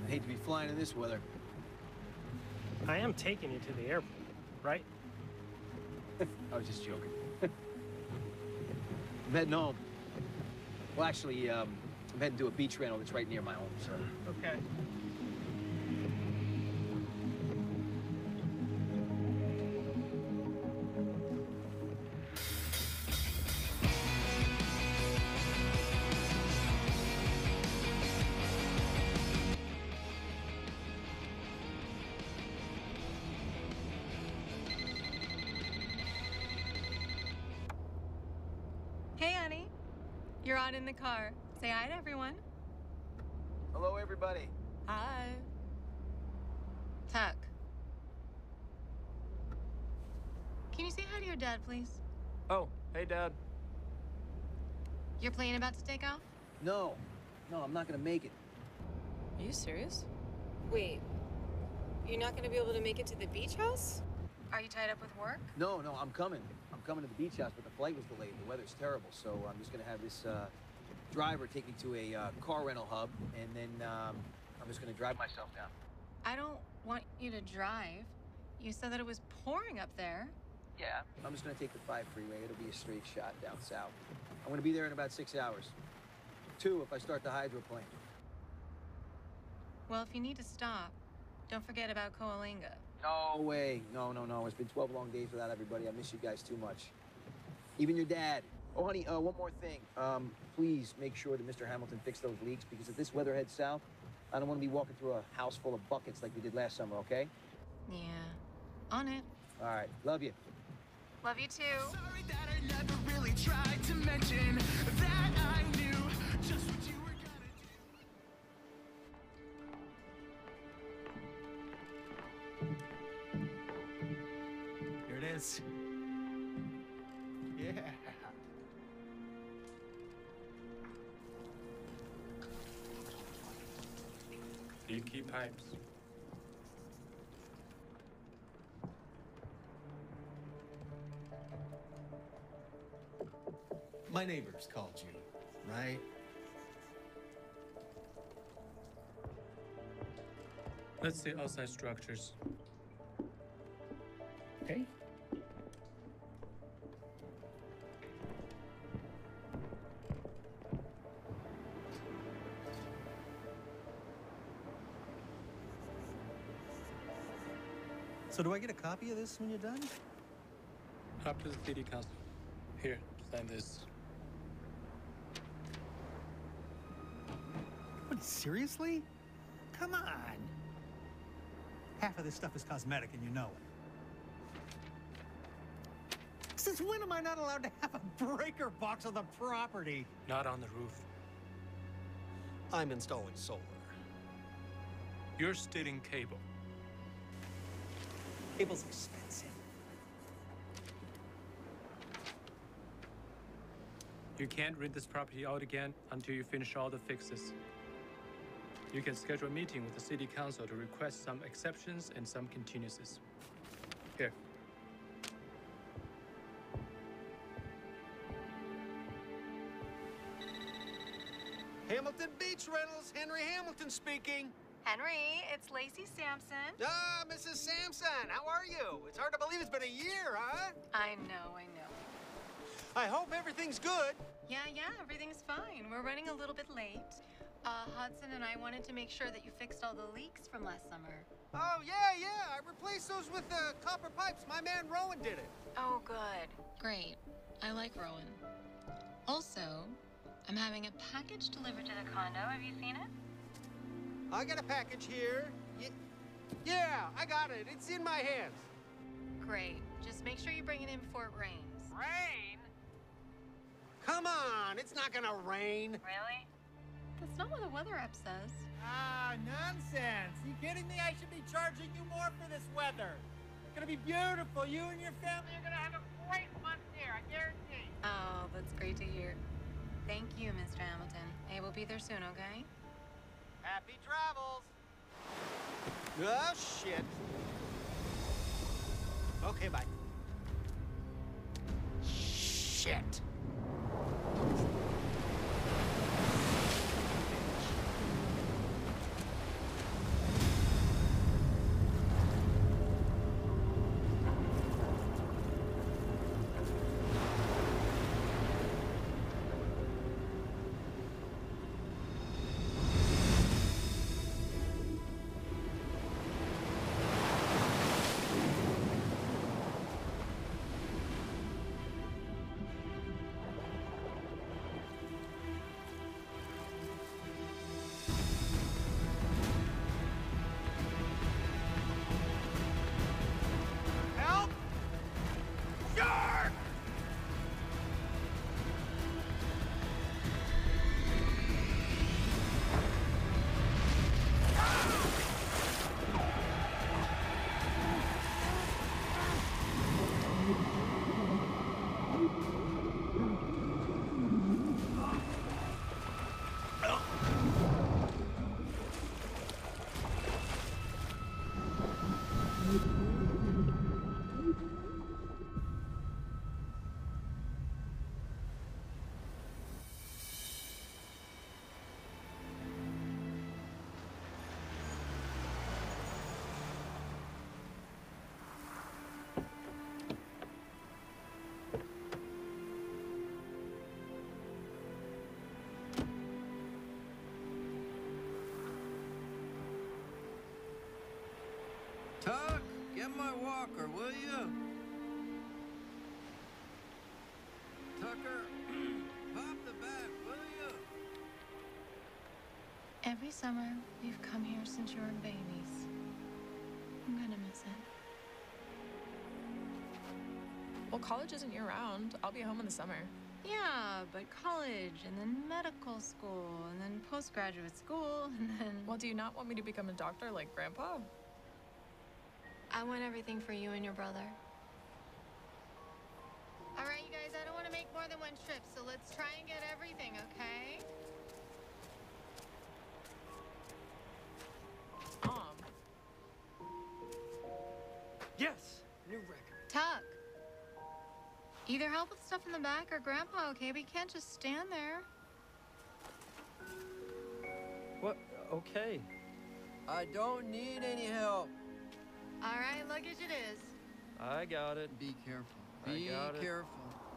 I hate to be flying in this weather. I am taking you to the airport, right? I was just joking. I'm heading home. Well, actually, I'm heading to a beach rental that's right near my home, so. Okay. Hey, honey. You're on in the car. Say hi to everyone. Hello, everybody. Hi. Tuck. Can you say hi to your dad, please? Oh, hey, Dad. Your plane about to take off? No, I'm not gonna make it. Are you serious? Wait. You're not gonna be able to make it to the beach house? Are you tied up with work? No, I'm coming. I'm coming to the beach house, but the flight was delayed. The weather's terrible, so I'm just gonna have this driver take me to a car rental hub, and then I'm just gonna drive myself down. I don't want you to drive. You said that it was pouring up there. Yeah. I'm just gonna take the 5 freeway. It'll be a straight shot down south. I'm gonna be there in about 6 hours. 2 if I start the hydroplane. Well, if you need to stop, don't forget about Coalinga. No way. No. It's been 12 long days without everybody. I miss you guys too much. Even your dad. Oh, honey, one more thing. Please make sure that Mr. Hamilton fixed those leaks, because if this weather heads south, I don't want to be walking through a house full of buckets like we did last summer, okay? Yeah. On it. All right. Love you. Love you too. Sorry that I never really tried to mention that I knew just what you were gonna do. Here it is. Yeah. Leaky pipes. My neighbors called you, right? Let's see outside structures. Okay. So do I get a copy of this when you're done? Up to the city council. Here, sign this. What, seriously? Come on. Half of this stuff is cosmetic and you know it. Since when am I not allowed to have a breaker box on the property? Not on the roof. I'm installing solar. You're stealing cable. Cable's expensive. You can't rent this property out again until you finish all the fixes. You can schedule a meeting with the city council to request some exceptions and some continuances. Here. Hamilton Beach Rentals, Henry Hamilton speaking. Henry, it's Lacey Sampson. Ah, Mrs. Sampson, how are you? It's hard to believe it's been a year, huh? I know. I hope everything's good. Yeah, everything's fine. We're running a little bit late. Hudson and I wanted to make sure that you fixed all the leaks from last summer. Oh, yeah, I replaced those with copper pipes. My man Rowan did it. Oh, good. Great. I like Rowan. Also, I'm having a package delivered to the condo. Have you seen it? I got a package here. Yeah, I got it. It's in my hands. Great. Just make sure you bring it in before it rains. Rain? Come on, it's not gonna rain. Really? That's not what the weather app says. Ah, nonsense. You kidding me? I should be charging you more for this weather. It's gonna be beautiful. You and your family are gonna have a great month here, I guarantee. Oh, that's great to hear. Thank you, Mr. Hamilton. Hey, we'll be there soon, okay? Happy travels. Oh, shit. Okay, bye. Shit. get my walker, will you? Tucker, pop the back, will you? Every summer, we've come here since you were babies. I'm gonna miss it. Well, college isn't year-round. I'll be home in the summer. Yeah, but college, and then medical school, and then postgraduate school, and then... Well, do you not want me to become a doctor like Grandpa? I want everything for you and your brother. All right, you guys, I don't want to make more than one trip, so let's try and get everything, okay? Yes! New record. Tuck. Either help with stuff in the back or Grandpa, okay? We can't just stand there. What? Okay. I don't need any help. All right, luggage it is. I got it. Be careful. Be careful.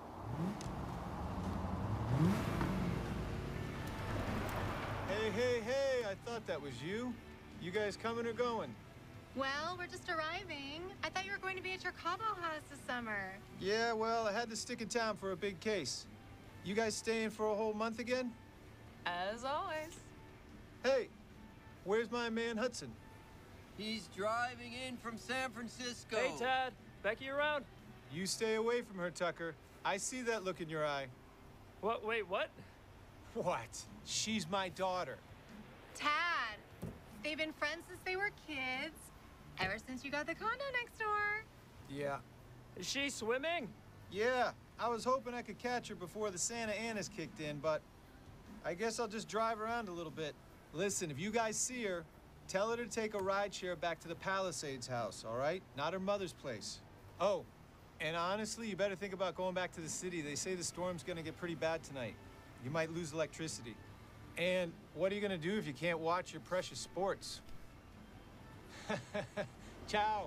Hey, I thought that was you. You guys coming or going? Well, we're just arriving. I thought you were going to be at your Cabo house this summer. Yeah, well, I had to stick in town for a big case. You guys staying for a whole month again? As always. Hey, where's my man Hudson? He's driving in from San Francisco. Hey, Tad. Becky around? You stay away from her, Tucker. I see that look in your eye. What? Wait, what? What? She's my daughter. Tad, they've been friends since they were kids. Ever since you got the condo next door. Yeah. Is she swimming? Yeah, I was hoping I could catch her before the Santa Ana's kicked in, but I guess I'll just drive around a little bit. Listen, if you guys see her, tell her to take a rideshare back to the Palisades house, all right? Not her mother's place. Oh, and honestly, you better think about going back to the city. They say the storm's gonna get pretty bad tonight. You might lose electricity. And what are you gonna do if you can't watch your precious sports? Ciao.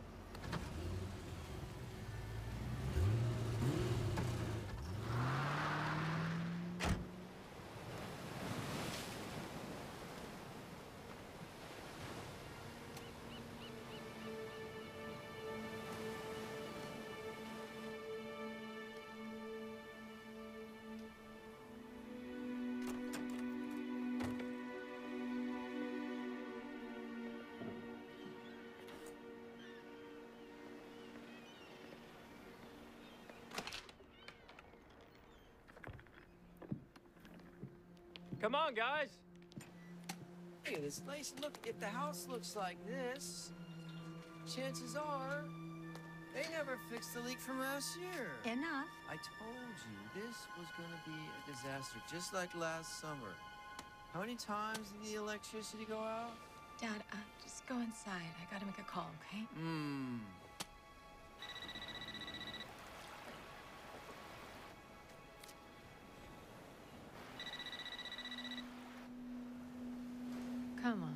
Come on, guys. Look at this place. Look, if the house looks like this, chances are they never fixed the leak from last year. Enough. I told you this was gonna be a disaster, just like last summer. How many times did the electricity go out? Dad, just go inside. I gotta make a call, okay? Come on.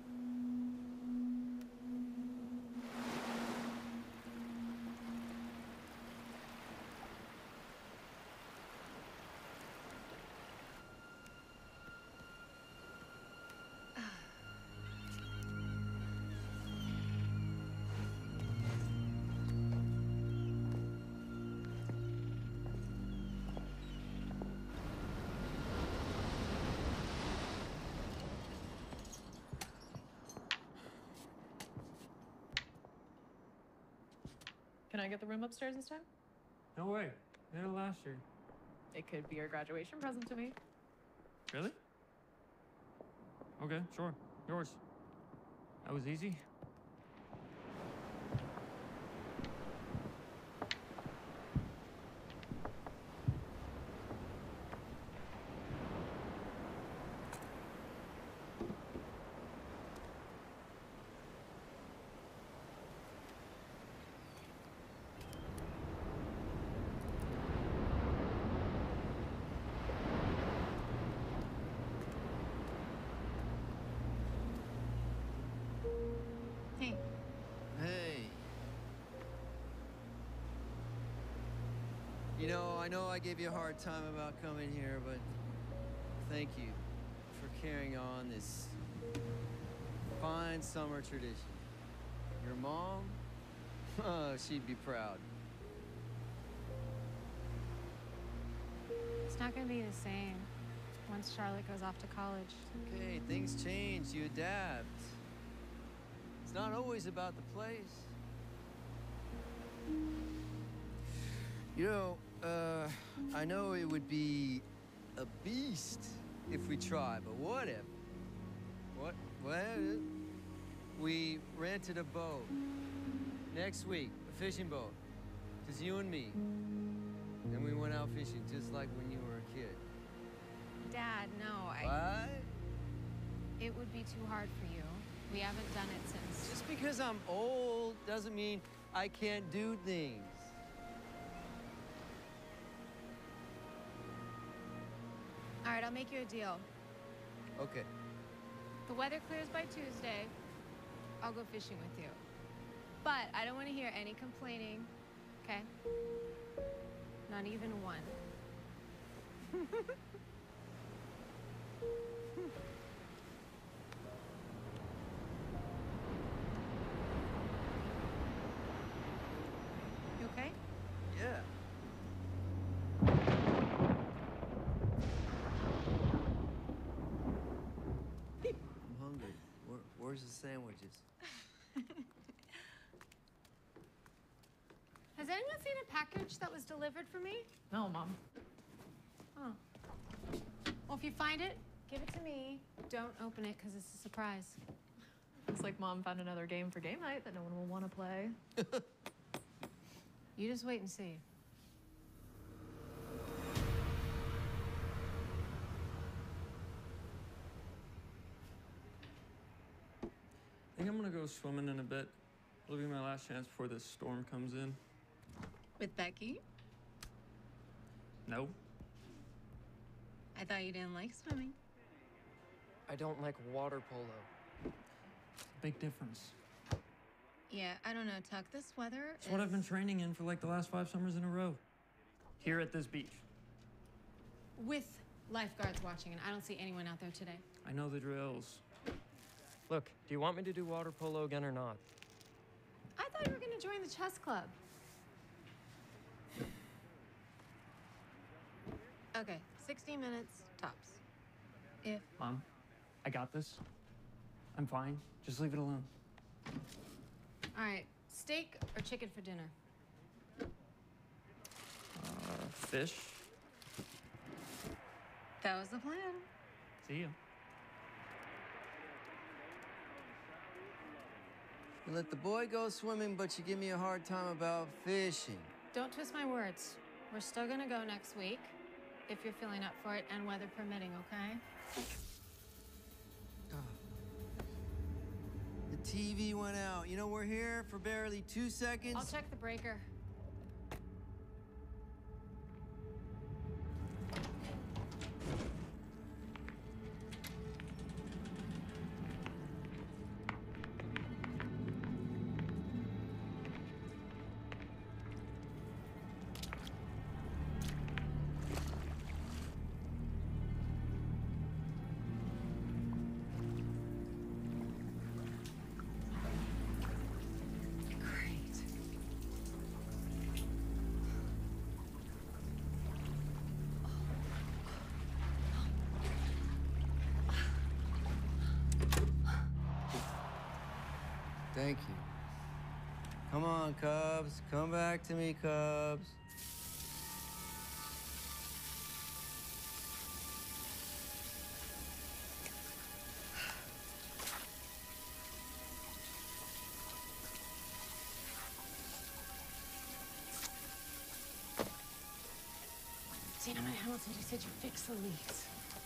Can I get the room upstairs this time? No way. They had it last year. It could be your graduation present to me. Really? Okay, sure. Yours. That was easy. Hey. Hey. I know I gave you a hard time about coming here, but thank you for carrying on this fine summer tradition. Your mom, Oh, she'd be proud. It's not gonna be the same once Charlotte goes off to college. Okay, things change, you adapt. It's not always about the place. You know, I know it would be a beast if we try, but what if? What if we rented a boat next week, a fishing boat, just you and me. Then we went out fishing just like when you were a kid. Dad, no, What? It would be too hard for you. We haven't done it since. Just because I'm old doesn't mean I can't do things. All right, I'll make you a deal. Okay. The weather clears by Tuesday. I'll go fishing with you. But I don't want to hear any complaining, okay? Not even one. You okay? Yeah. I'm hungry. Where's the sandwiches? Has anyone seen a package that was delivered for me? No, Mom. Oh. Well, if you find it, give it to me. Don't open it, because it's a surprise. Looks like Mom found another game for game night that no one will want to play. You just wait and see. I think I'm gonna go swimming in a bit. It'll be my last chance before this storm comes in. With Becky? No. I thought you didn't like swimming. I don't like water polo. Big difference. Yeah, I don't know, Tuck. This weather It's what I've been training in for like the last 5 summers in a row. Here at this beach. With lifeguards watching, and I don't see anyone out there today. I know the drills. Look, do you want me to do water polo again or not? I thought you were going to join the chess club. Okay, 60 minutes tops. If Mom, I got this. I'm fine. Just leave it alone. All right, steak or chicken for dinner? Fish. that was the plan. See ya. You let the boy go swimming, but you give me a hard time about fishing. Don't twist my words. We're still gonna go next week, if you're feeling up for it, and weather permitting, okay? The TV went out. You know, we're here for barely 2 seconds. I'll check the breaker. Thank you. Come on, Cubs. Come back to me, Cubs. Cinnamon Hamilton, you said you fixed the leaks.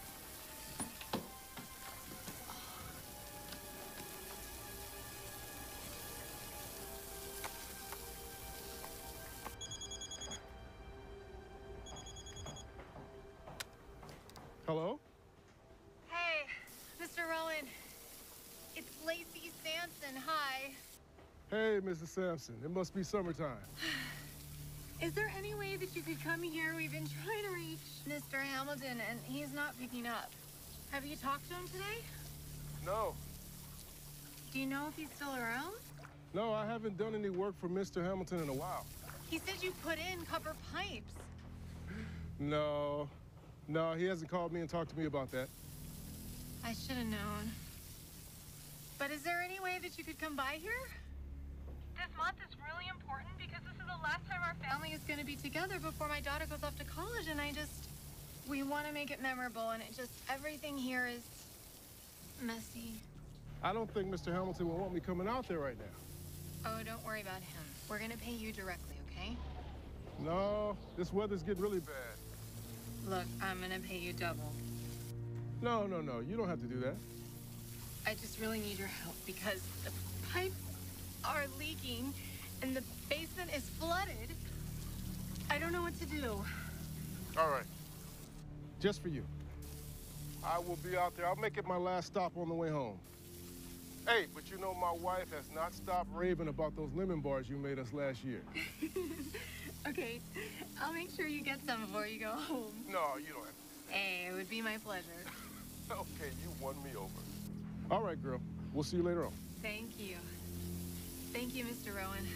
Hello? Hey, Mr. Rowan. It's Lacey Sampson. Hi. Hey, Mrs. Sampson. It must be summertime. Is there any way that you could come here? We've been trying to reach Mr. Hamilton, and he's not picking up. Have you talked to him today? No. Do you know if he's still around? No, I haven't done any work for Mr. Hamilton in a while. He said you put in copper pipes. No, he hasn't called me and talked to me about that. I should have known. But is there any way that you could come by here? This month is really important because this is the last time our family is going to be together before my daughter goes off to college, and we want to make it memorable, and everything here is messy. I don't think Mr. Hamilton will want me coming out there right now. Oh, don't worry about him. We're going to pay you directly, okay? No, this weather's getting really bad. Look, I'm going to pay you double. No, you don't have to do that. I just really need your help because the pipes are leaking and the basement is flooded. I don't know what to do. All right. Just for you. I will be out there. I'll make it my last stop on the way home. Hey, but you know my wife has not stopped raving about those lemon bars you made us last year. Okay, I'll make sure you get some before you go home. No, you don't have to. Hey, it would be my pleasure. Okay, you won me over. All right, girl. We'll see you later on. Thank you. Thank you, Mr. Rowan.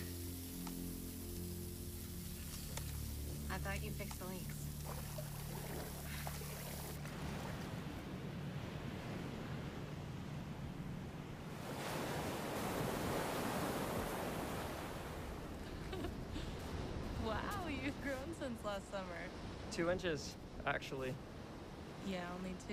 I thought you fixed the leaks. Wow, you've grown since last summer. 2 inches, actually. Yeah, only 2.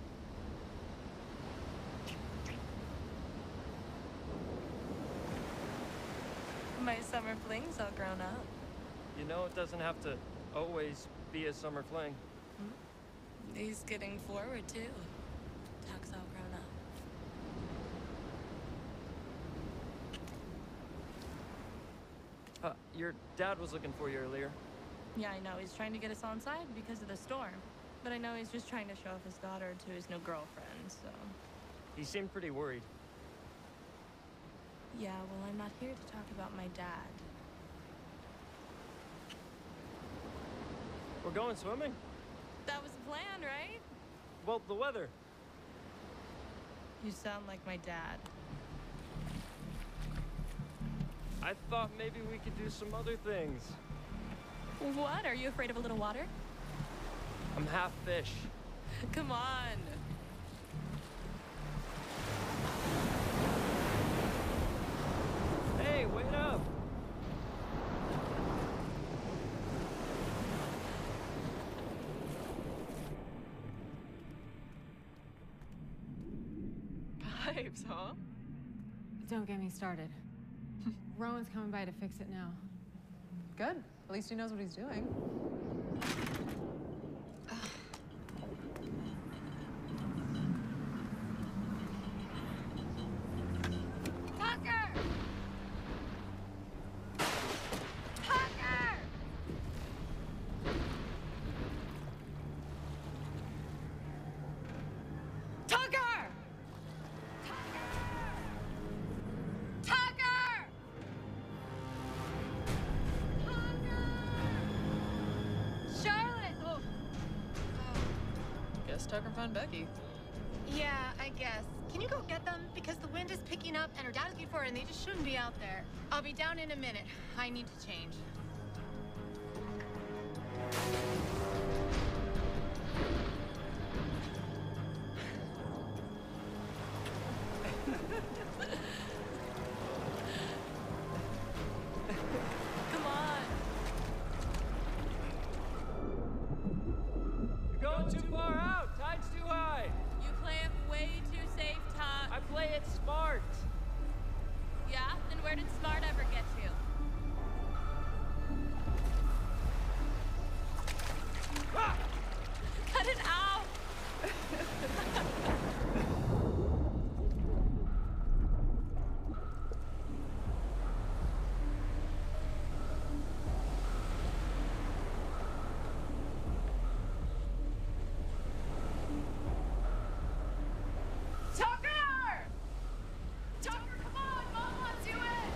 My summer fling's all grown up. You know, it doesn't have to always be a summer fling. He's getting forward, too. Tuck's all grown up. Your dad was looking for you earlier. Yeah, I know. He's trying to get us on side because of the storm. But I know he's just trying to show off his daughter to his new girlfriend, so... He seemed pretty worried. Yeah, well, I'm not here to talk about my dad. We're going swimming? That was the plan, right? Well, the weather. You sound like my dad. I thought maybe we could do some other things. What? Are you afraid of a little water? I'm half fish. Come on. Hey, wait up! Pipes, huh? Don't get me started. Rowan's coming by to fix it now. Good. At least he knows what he's doing. Tucker! Tucker! Tucker! Tucker! Charlotte! Oh. Guess Tucker found Becky. Yeah, I guess. Can you go get them? Because the wind is picking up and her dad's looking for her and they just shouldn't be out there. I'll be down in a minute. I need to change. Come on. You're going too far out! Tide's too high! You play it way too safe, Tuck. I play it smart! Yeah? Then where did smart ever get you? Ah! Cut it out! Tucker! Tucker, come on! Mom wants you in!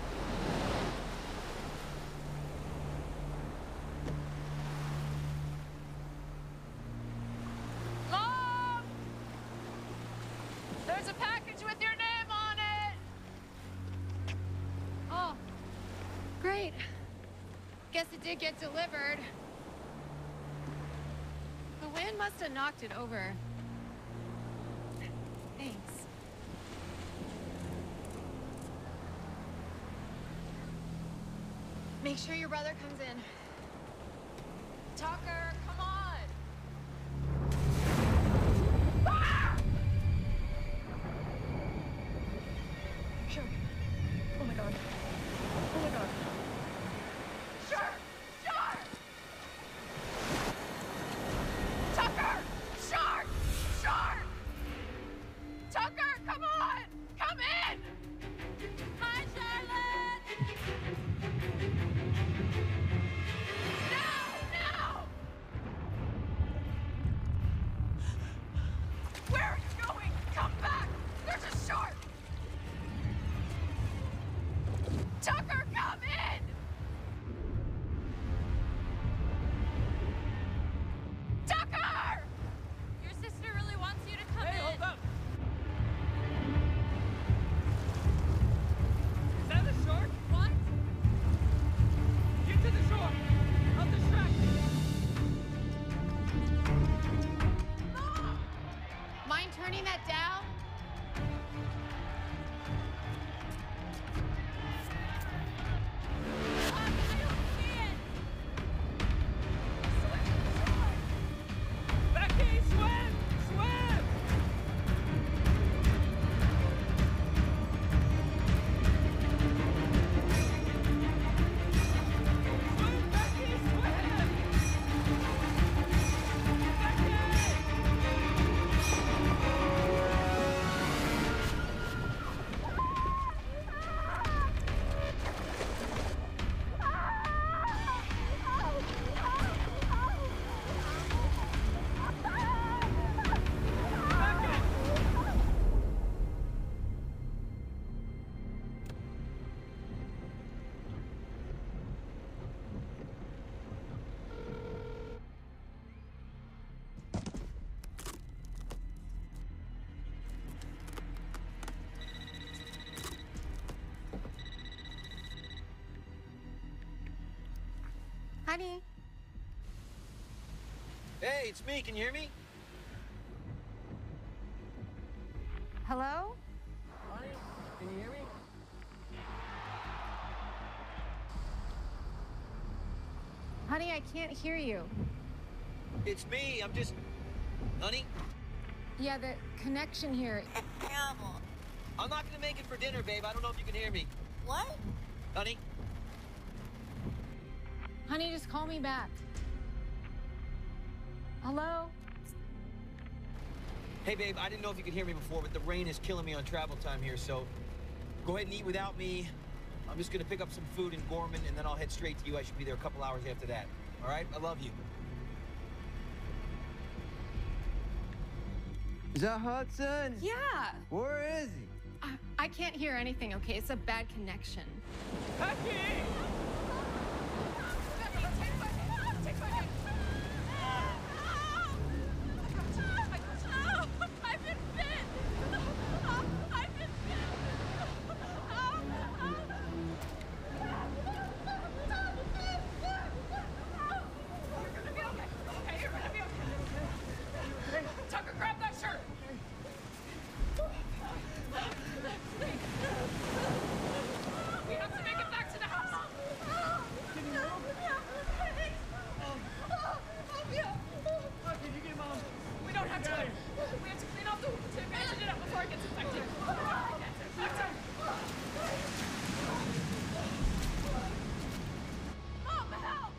Mom! There's a package with your name on it! Oh, guess it did get delivered. The wind must have knocked it over. Thanks. Make sure your brother comes in. Tucker, come on! Sure. Oh my god. Oh my god. Shark! Shark! Tucker! Shark! Shark! Tucker, come on! Come in! Hi, Charlotte! No! No! Where are you going? Come back! There's a shark! Tucker, come in! Tucker! Your sister really wants you to come in. Hey, hold up! Is that a shark? What? Get to the shore! I'll distract you! Mind turning that down? Becky, swim! Swim! Swim, Becky, swim! Honey. Hey, it's me. Can you hear me? Hello? Honey, can you hear me? Honey, I can't hear you. It's me. I'm just... Honey? Yeah, the connection here is terrible. I'm not gonna make it for dinner, babe. I don't know if you can hear me. What? Honey? Honey, just call me back. Hello? Hey, babe, I didn't know if you could hear me before, but the rain is killing me on travel time here, so go ahead and eat without me. I'm just gonna pick up some food in Gorman, and then I'll head straight to you. I should be there a couple hours after that. All right? I love you. Is that Hudson? Yeah. Where is he? I can't hear anything, okay? It's a bad connection. Becky! I've been bit! I've been bit! You're gonna be okay. Okay, you're gonna be okay. Tucker, grab that shirt! We have to make it back to the house. Can you move? Can you get Mom? We don't have time. We have to clean off the wound to bandage it up before it gets infected. Mom, help!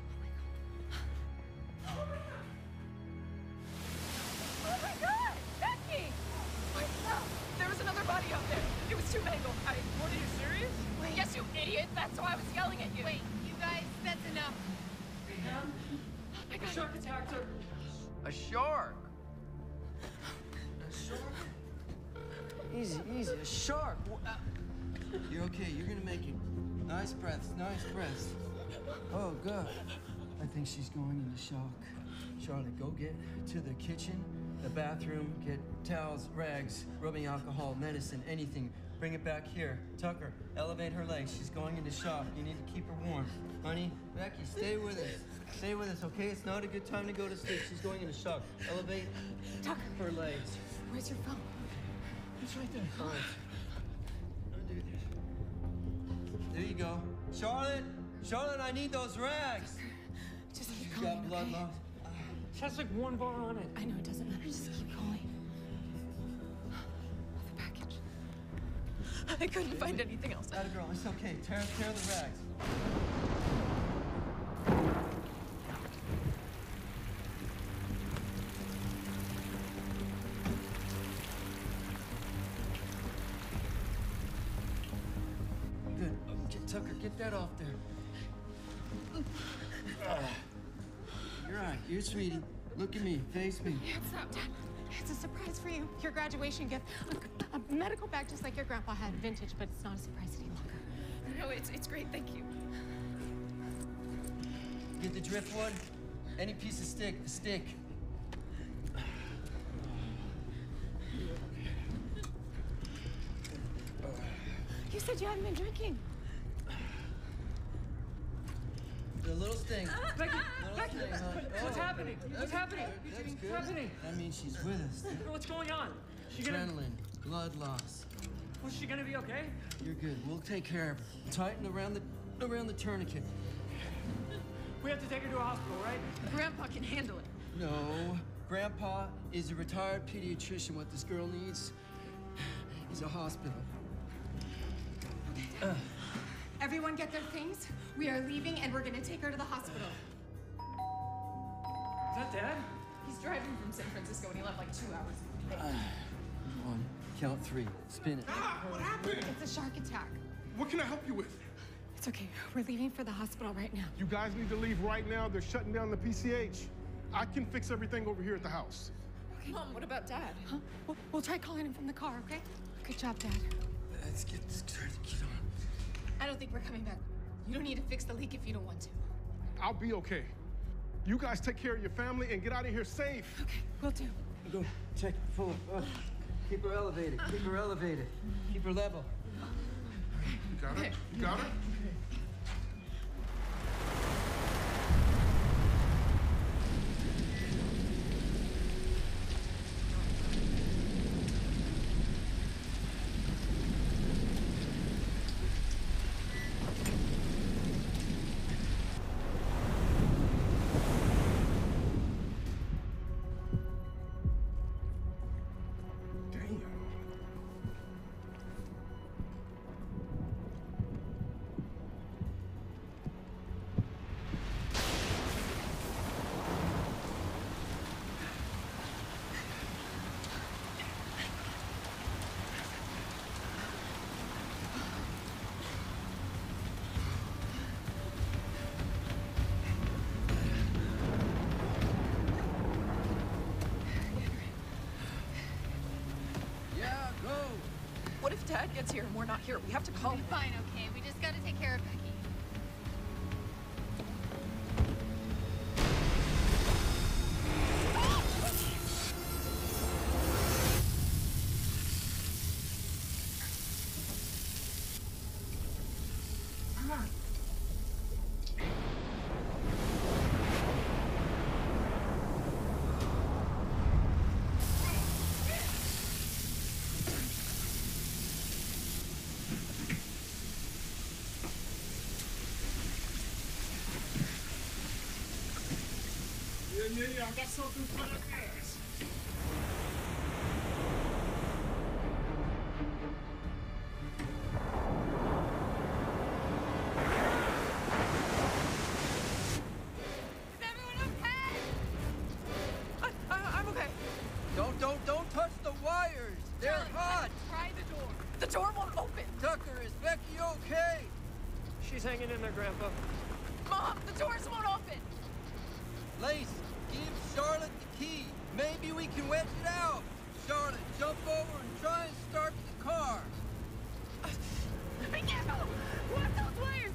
Oh my God! Becky! There was another body out there. It was too mangled. What, are you serious? Wait. Yes, you idiot. That's why I was yelling at you. Wait, you guys, that's enough. I got Shark attacked her. A shark? A shark? Easy, easy. A shark. You're okay. You're gonna make it. Nice breaths. Nice breaths. Oh, good. I think she's going into shock. Charlotte, go get to the kitchen, the bathroom, get towels, rags, rubbing alcohol, medicine, anything. Bring it back here. Tucker, elevate her legs. She's going into shock. You need to keep her warm. Honey, Becky, stay with us. Stay with us, okay? It's not a good time to go to sleep. She's going into shock. Elevate Tucker, her legs. where's your phone? It's right there. All right. Undo this. There you go. Charlotte! Charlotte, I need those rags! Just keep She's going, got blood okay? loss. It has like one bar on it. I know, it doesn't matter. Just keep going. The package. I couldn't find anything else. Atta girl, it's okay. Tear the rags. Good. Tucker, get that off there. You're all right. You're sweetie. Look at me. Face me. It's not, Dad. It's a surprise for you. Your graduation gift. A medical bag just like your grandpa had. Vintage, but it's not a surprise any longer. No, it's great, thank you. Get the driftwood? Any piece of stick. A stick. You said you hadn't been drinking. The little sting. Becky! Little Becky! sting, huh? What's Oh, happening? What's happening? That's good. What's happening? That means she's with us. What's going on? She gonna... Adrenaline, blood loss. Was she gonna be okay? You're good. We'll take care of her. Tighten around the tourniquet. We have to take her to a hospital, right? Grandpa can handle it. No. Grandpa is a retired pediatrician. What this girl needs is a hospital. Everyone get their things. We are leaving and we're gonna take her to the hospital. Is that Dad? He's driving from San Francisco and he left like 2 hours ago. One, count three, spin it. What happened? It's a shark attack. What can I help you with? It's okay. We're leaving for the hospital right now. You guys need to leave right now. They're shutting down the PCH. I can fix everything over here at the house. Okay. Mom, what about Dad? Huh? We'll try calling him from the car, okay? Good job, Dad. Let's get this tourniquet on. I don't think we're coming back. You don't need to fix the leak if you don't want to. I'll be okay. You guys take care of your family and get out of here safe. Okay, we'll do. Go, check, pull up. Keep her elevated, keep her elevated. Keep her level. You got her? You got her? What if Dad gets here and we're not here? We have to call him. Fine, okay. We just gotta take care of Becky. Yeah, I got something for the ass. Is everyone okay? I'm okay. Don't touch the wires. They're Charlie, hot. Try the door. The door won't open. Tucker, is Becky okay? She's hanging in there, Grandpa. Mom, the doors won't open. Lace, give Charlotte the key. Maybe we can wedge it out. Charlotte, jump over and try and start the car. I can't go. What those wires?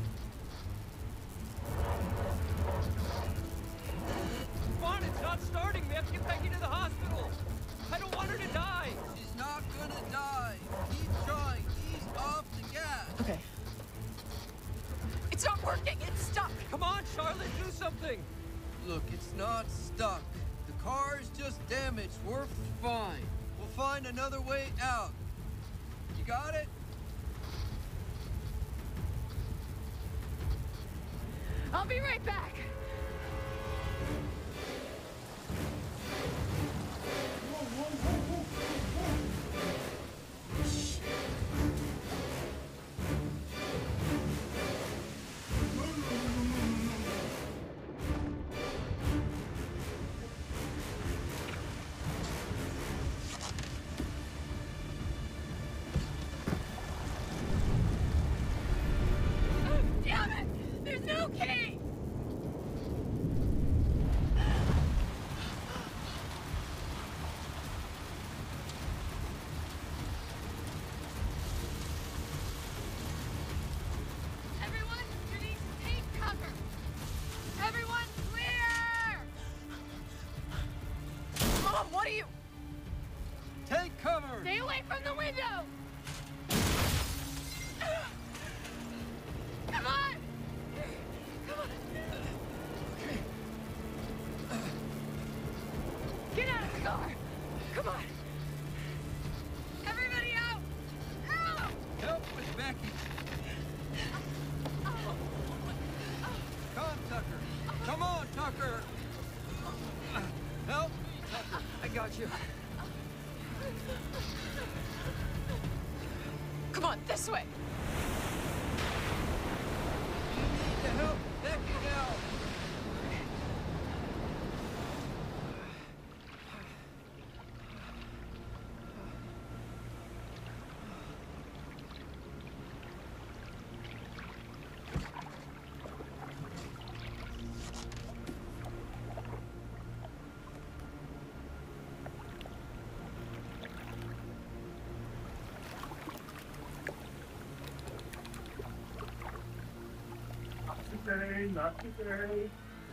Vaughn, it's not starting. We have to get Becky to the hospital. I don't want her to die. She's not gonna die. Keep trying. Lance, we're fine. We'll find another way out. You got it? I'll be right back. Damn it! There's no key! Everyone, please take cover! Everyone, clear! Mom, what are you? Take cover! Stay away from the window! Come on! Come on! Get out of the car! Come on! Everybody out! Out! Help with Becky. Come, Tucker. Come on, Tucker. Help me, Tucker. I got you. Come on, this way! You need to help Becky now. Today, not today.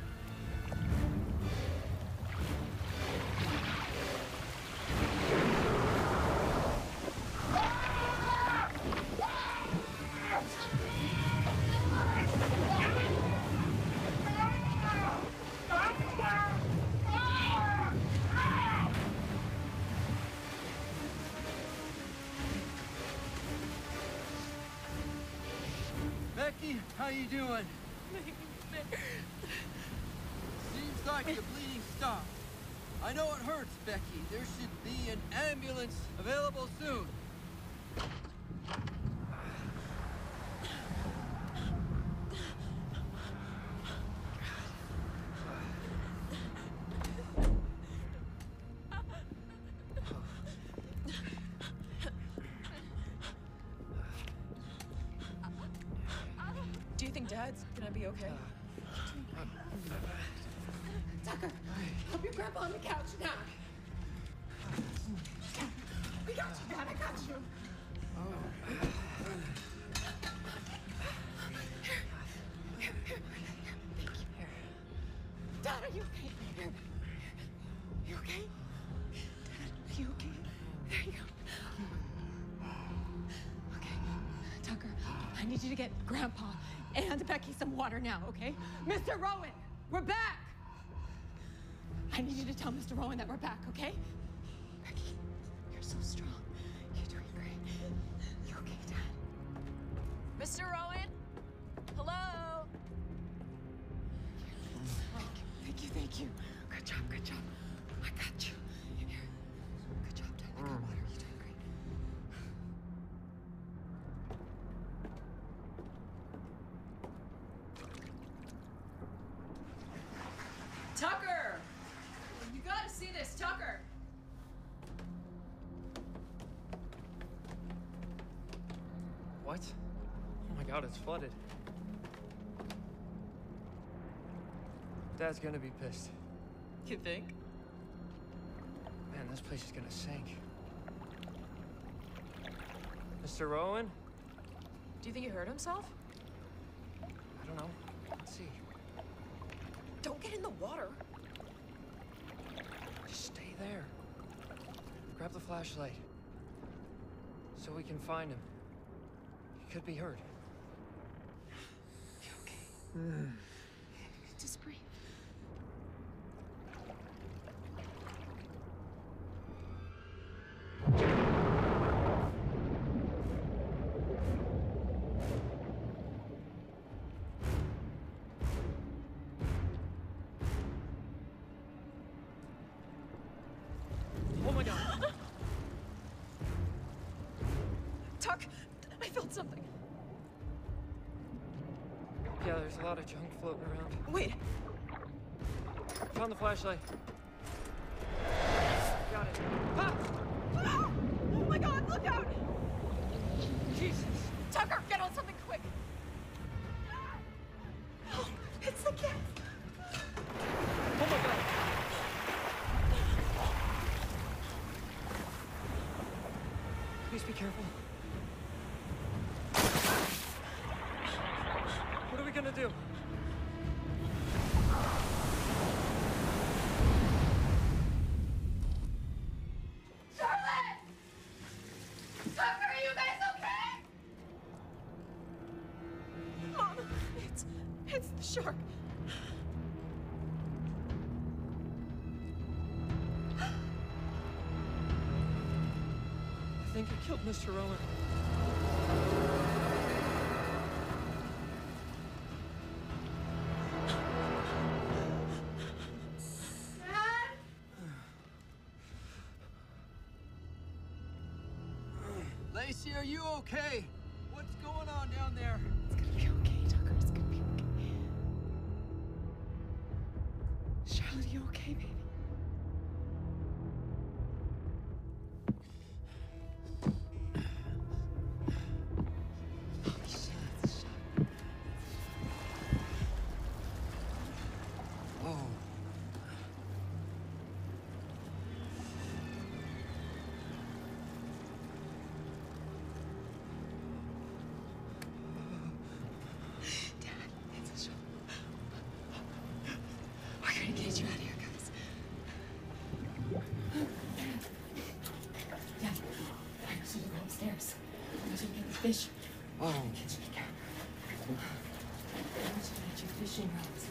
Becky, how you doing? Seems like the bleeding stopped. I know it hurts, Becky. There should be an ambulance available soon. Do you think Dad's gonna be okay? Tucker, help your grandpa on the couch now. We got you, Dad. I got you. Here. Thank you. Dad, are you okay? Here. You okay? Dad, are you okay? There you go. Okay. Tucker, I need you to get Grandpa and Becky some water now, okay? Mr. Rowan, we're back! I need you to tell Mr. Rowan that we're back, okay? Becky, you're so strong. You're doing great. You okay, Dad? Mr. Rowan? Hello? Thank you. Good job. I got you. Here. Good job, Dad. I got water. You're doing great. Tucker! You gotta see this, Tucker! What? Oh my god, it's flooded. Dad's gonna be pissed. You think? Man, this place is gonna sink. Mr. Rowan? Do you think he hurt himself? I don't know. Let's see. Don't get in the water. Just stay there. Grab the flashlight. So we can find him. He could be hurt. You okay? Just breathe. lot of junk floating around. Wait. Found the flashlight. Got it. Ah! Ah! Oh my God, look out! Jesus. Tucker, get on something quick! Oh, it's the cat! Oh my God! Please be careful. What are we gonna do? Charlotte! Tucker, are you guys okay? Mom, it's the shark. I think it killed Mr. Rowan. Lacey, are you okay? What's going on down there? It's gonna be okay, Tucker. It's gonna be okay. Charlotte, you okay, baby? Holy shit, it's a shark. Oh. Dad, it's a shark. We're gonna get you out of here, guys. Dad, I need you to go upstairs. I need you to get the fish. Oh. Get you the cat. I need you to get your fishing rods.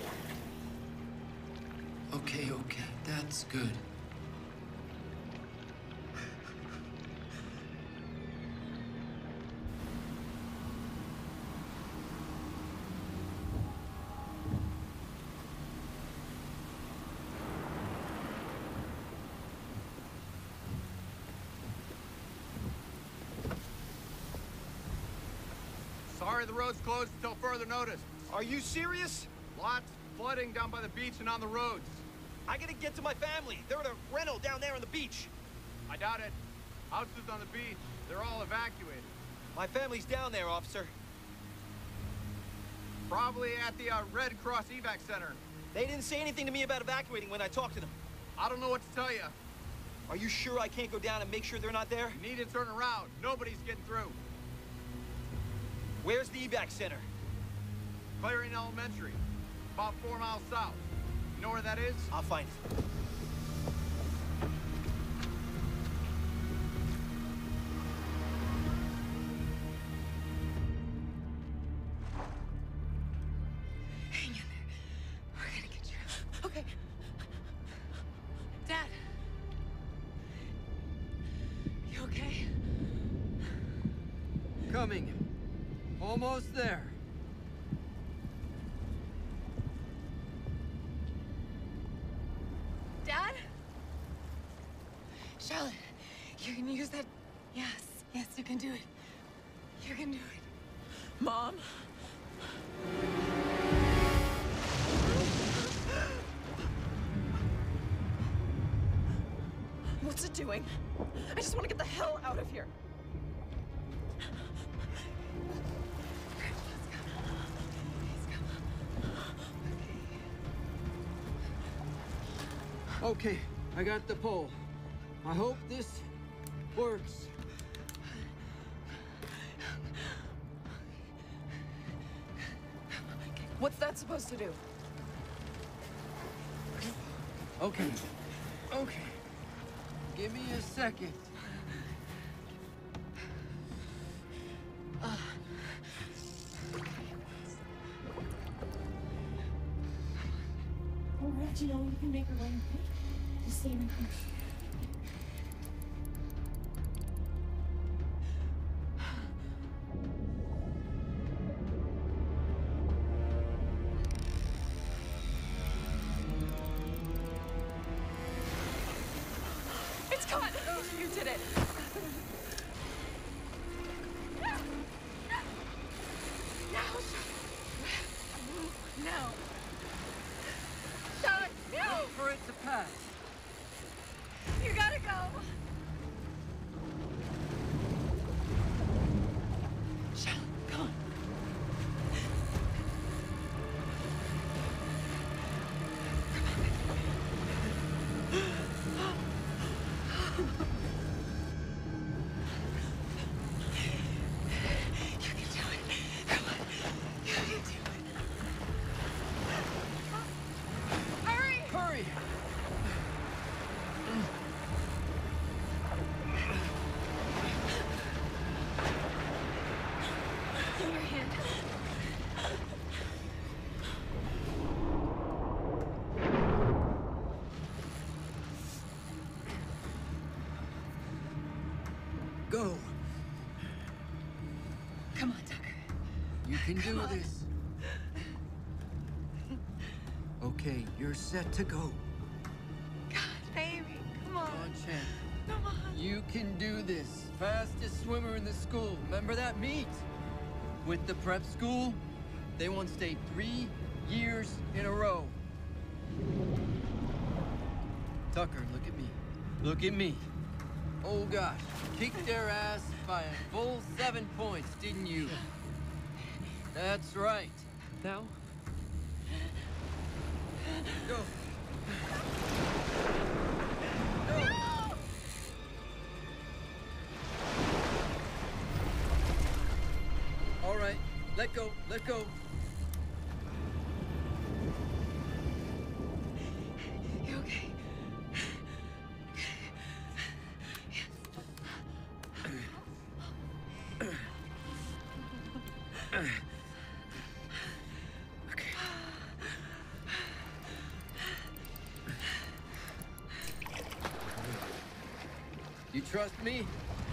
Okay, that's good. Sorry the road's closed until further notice. Are you serious? Lots of flooding down by the beach and on the roads. I gotta get to my family. They're at a rental down there on the beach. I doubt it. Houses on the beach. They're all evacuated. My family's down there, officer. Probably at the Red Cross Evac Center. They didn't say anything to me about evacuating when I talked to them. I don't know what to tell you. Are you sure I can't go down and make sure they're not there? You need to turn around. Nobody's getting through. Where's the evac center? Clarion Elementary. About 4 miles south. You know where that is? I'll find it. Hang in there. We're gonna get you out. Okay. Dad. You okay? Coming. Almost there. Dad? Charlotte, you can use that. Yes, you can do it. You can do it. Mom? What's it doing? I just want to get the hell out of here. Okay, I got the pole. I hope this works. What's that supposed to do? Okay. Give me a second. All right, you know you can make her way. Just stay right there. It's gone! You did it! Now, Go. Come on, Tucker. You can do Come on. this. Okay, you're set to go. God, baby, come on. Come on, champ. Come on. You can do this. Fastest swimmer in the school. Remember that meet? With the prep school, they won state 3 years in a row. Tucker, look at me. Look at me. Oh gosh, kicked their ass by a full 7 points, didn't you? That's right. Now? Go. All right, let go, let go. You okay? You trust me?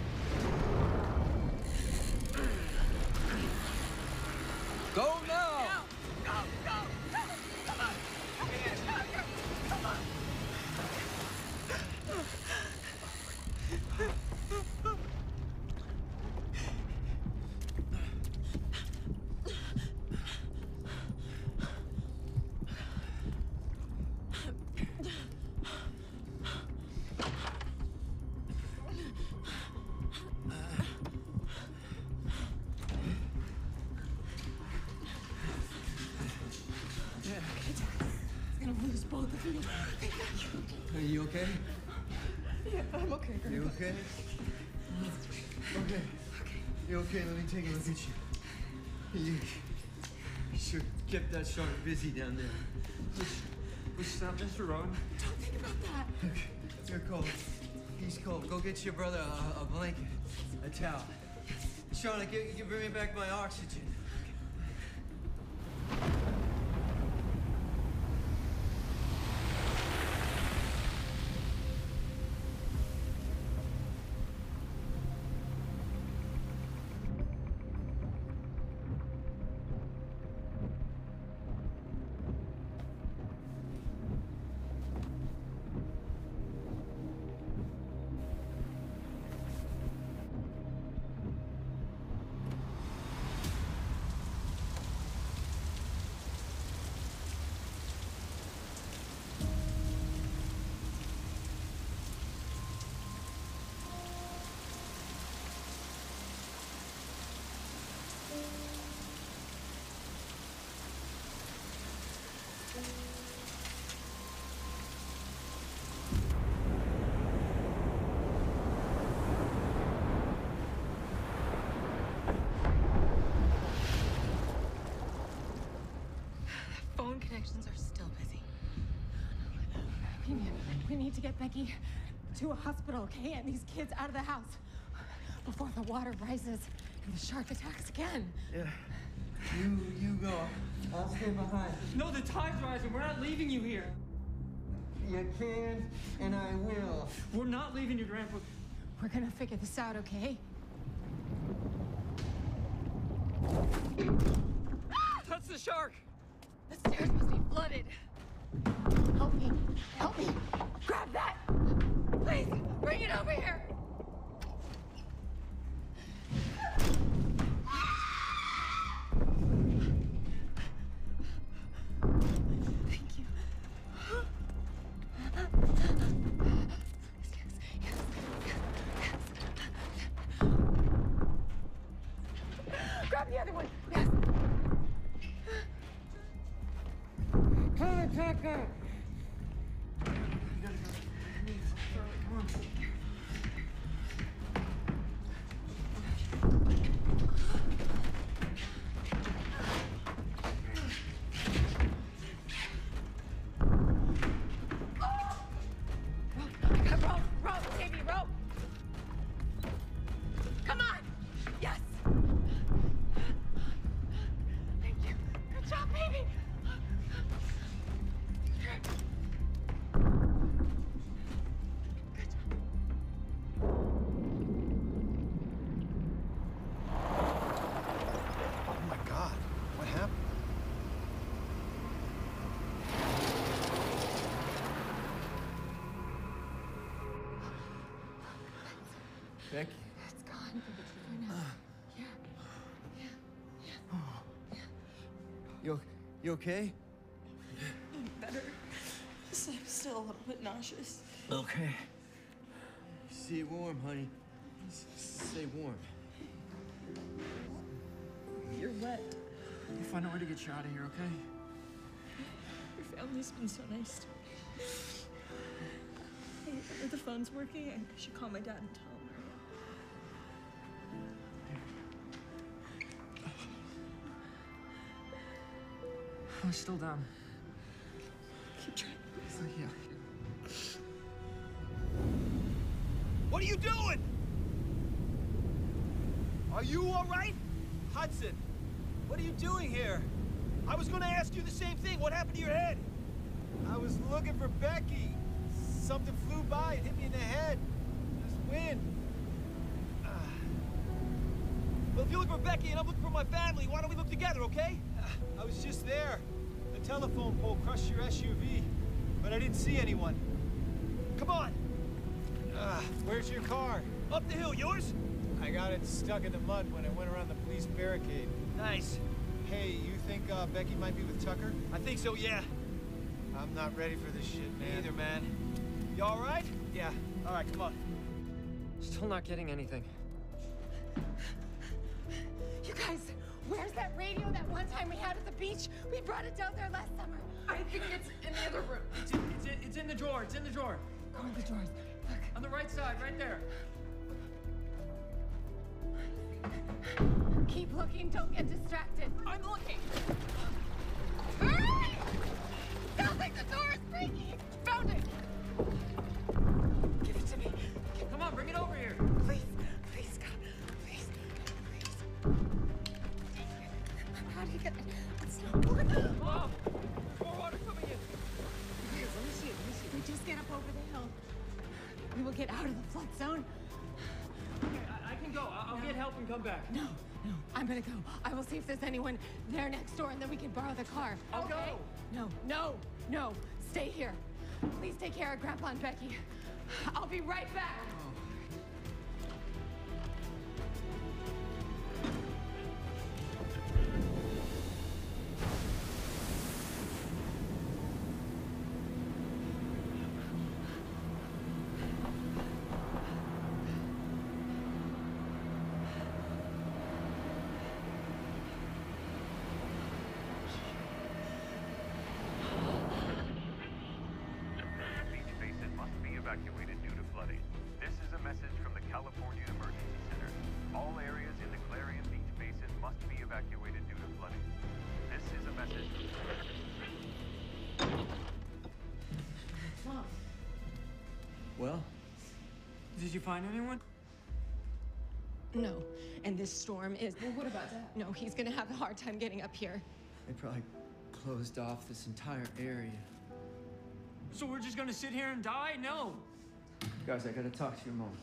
Go now! Go, go, go! Come on! Tucker, come on! Lose both of you. Are you okay? Yeah, I'm okay, Grandpa. You okay? Okay. You okay? Let me take a look at you. You sure kept that shark busy down there. Which sound, Mr. Rowan? Don't think about that. Okay. You're cold. He's cold. Go get your brother a blanket, a towel. Shauna, you can bring me back my oxygen. Phone connections are still busy. We need to get Becky to a hospital, okay? And these kids out of the house before the water rises and the shark attacks again. Yeah. You go. I'll stay behind. No, the tide's rising. We're not leaving you here. You can, and I will. We're not leaving you, Grandpa. We're gonna figure this out, okay? Touch the shark! The stairs must be flooded. Help me. Help me. Grab that. Please, bring it over here. Thank you. Grab the other one. Yes. Come on, Tucker. Becky. It's gone. For now. Here. Yeah. You okay? I'm better. I'm still a little bit nauseous. Okay. Stay warm, honey. Stay warm. You're wet. We'll find a way to get you out of here, okay? Your family's been so nice to me. Hey, are the phones working? I should call my dad and tell him. Oh, it's still down. Keep trying. Yeah. What are you doing? Are you all right? Hudson, what are you doing here? I was gonna ask you the same thing. What happened to your head? I was looking for Becky. Something flew by and hit me in the head. This wind. Well, if you're looking for Becky and I'm looking for my family, why don't we look together, okay? I was just there. The telephone pole crushed your SUV, but I didn't see anyone. Come on. Where's your car? Up the hill, yours? I got it stuck in the mud when I went around the police barricade. Nice. Hey, you think Becky might be with Tucker? I think so, yeah. I'm not ready for this shit, man. Neither, man. You all right? Yeah. All right, come on. Still not getting anything. You guys, where's that radio that one time we had at the beach? We brought it down there last summer. I think it's in the other room. It's in the drawer. It's in the drawer. Go in the drawers. Look. On the right side, right there. Keep looking. Don't get distracted. I'm looking. Hurry! Sounds like the door is breaking. Found it. Give it to me. Come on, bring it over here. Please, please, God, please, please. How do you get it? It's not working. Mom, more water coming in. Here, let me see it. We just get up over the hill. We will get out of the flood zone. Okay, I can go. I'll get help and come back. No, I'm gonna go. I will see if there's anyone there next door, and then we can borrow the car. I'll okay? go. No. Stay here. Please take care of Grandpa and Becky. I'll be right back. Evacuated due to flooding. This is a message from the California Emergency Center. All areas in the Clarion Beach Basin must be evacuated due to flooding. This is a message. Mom. Well? Did you find anyone? No, and this storm is... Well, what about that? No, he's gonna have a hard time getting up here. They probably closed off this entire area. So we're just gonna sit here and die? No. Guys, I gotta talk to your mom.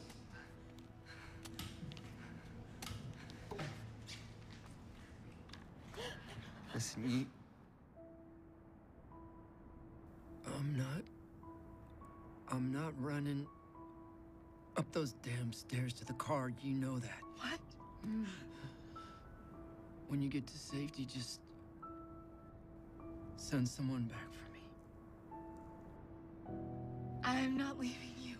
Listen, I'm not running up those damn stairs to the car. You know that. What? When you get to safety, just send someone back for me. I'm not leaving you.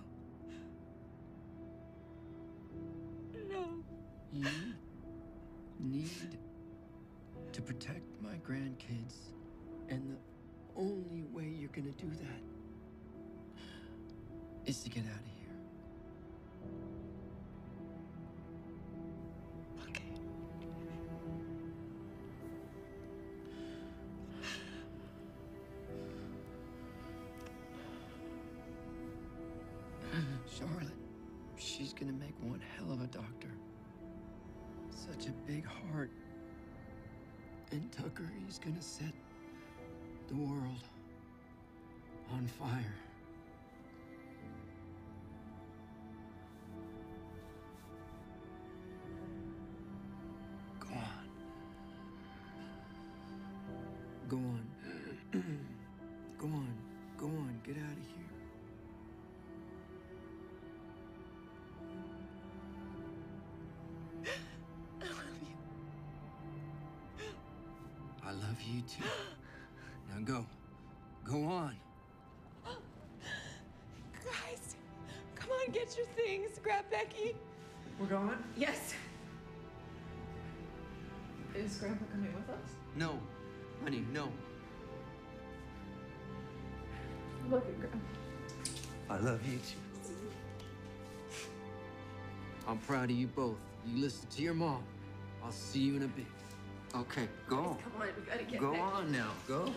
No. You need to protect my grandkids, and the only way you're gonna do that is to get out of here. Charlotte, she's gonna make one hell of a doctor. Such a big heart. And Tucker, he's gonna set the world on fire. Go on. Go on. Go on. Go on. Get out of here. I love you too. Now go. Go on. Guys, come on, get your things. Grab Becky. We're going? Yes. Is Grandpa coming with us? No. Honey, no. Look at Grandpa. I love you too. I'm proud of you both. You listen to your mom. I'll see you in a bit. Okay, go on. Come on, we gotta get Go Becky. on now, go.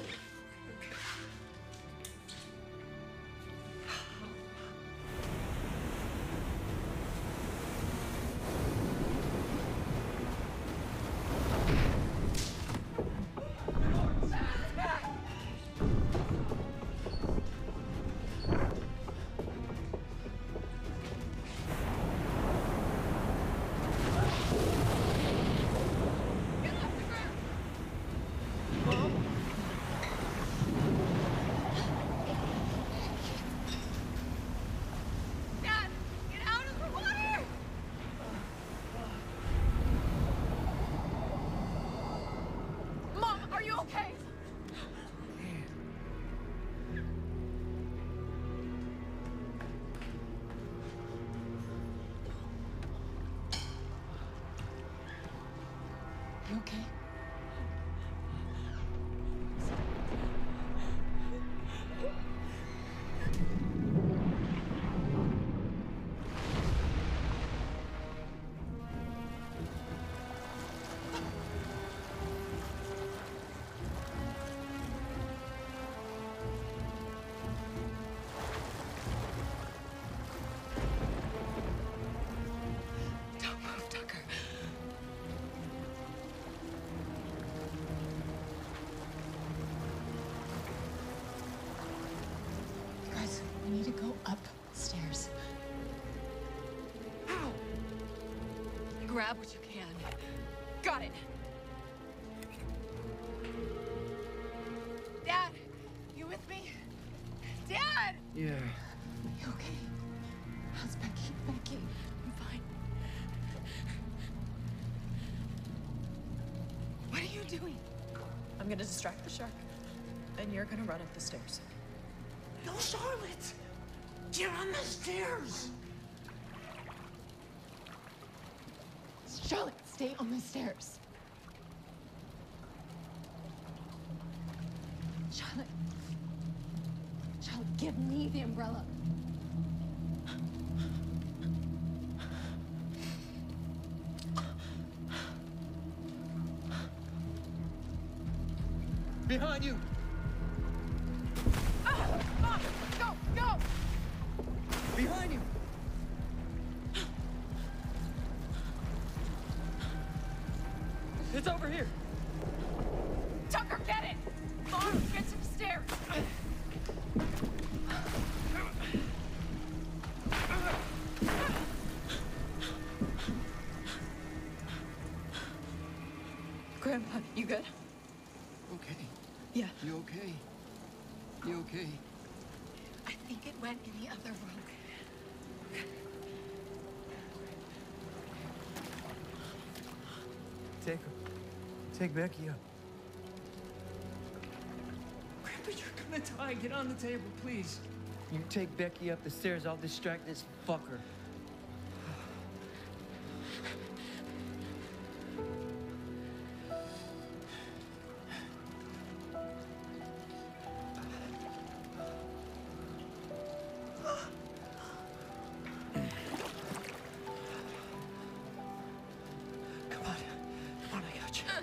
Dad, get out of the water! Mom, are you okay? You okay? Don't move, Tucker. Guys, we need to go upstairs. How? Grab what you can. Got it. Dad, you with me? Dad! Yeah. You okay? How's Becky? Becky, I'm fine. What are you doing? I'm gonna distract the shark, and you're gonna run up the stairs. No, Charlotte! Get on the stairs! Charlotte, stay on the stairs. Charlotte. Charlotte, give me the umbrella. Behind you! Mom, go, go! Behind you! It's over here. Tucker, get it! Mom, get to the stairs! Grandpa, you good? Okay. Yeah. You okay? You okay? I think it went in the other room. Take Becky up. Grandpa, you're gonna die. Get on the table, please. You take Becky up the stairs, I'll distract this fucker. Come on, I got you.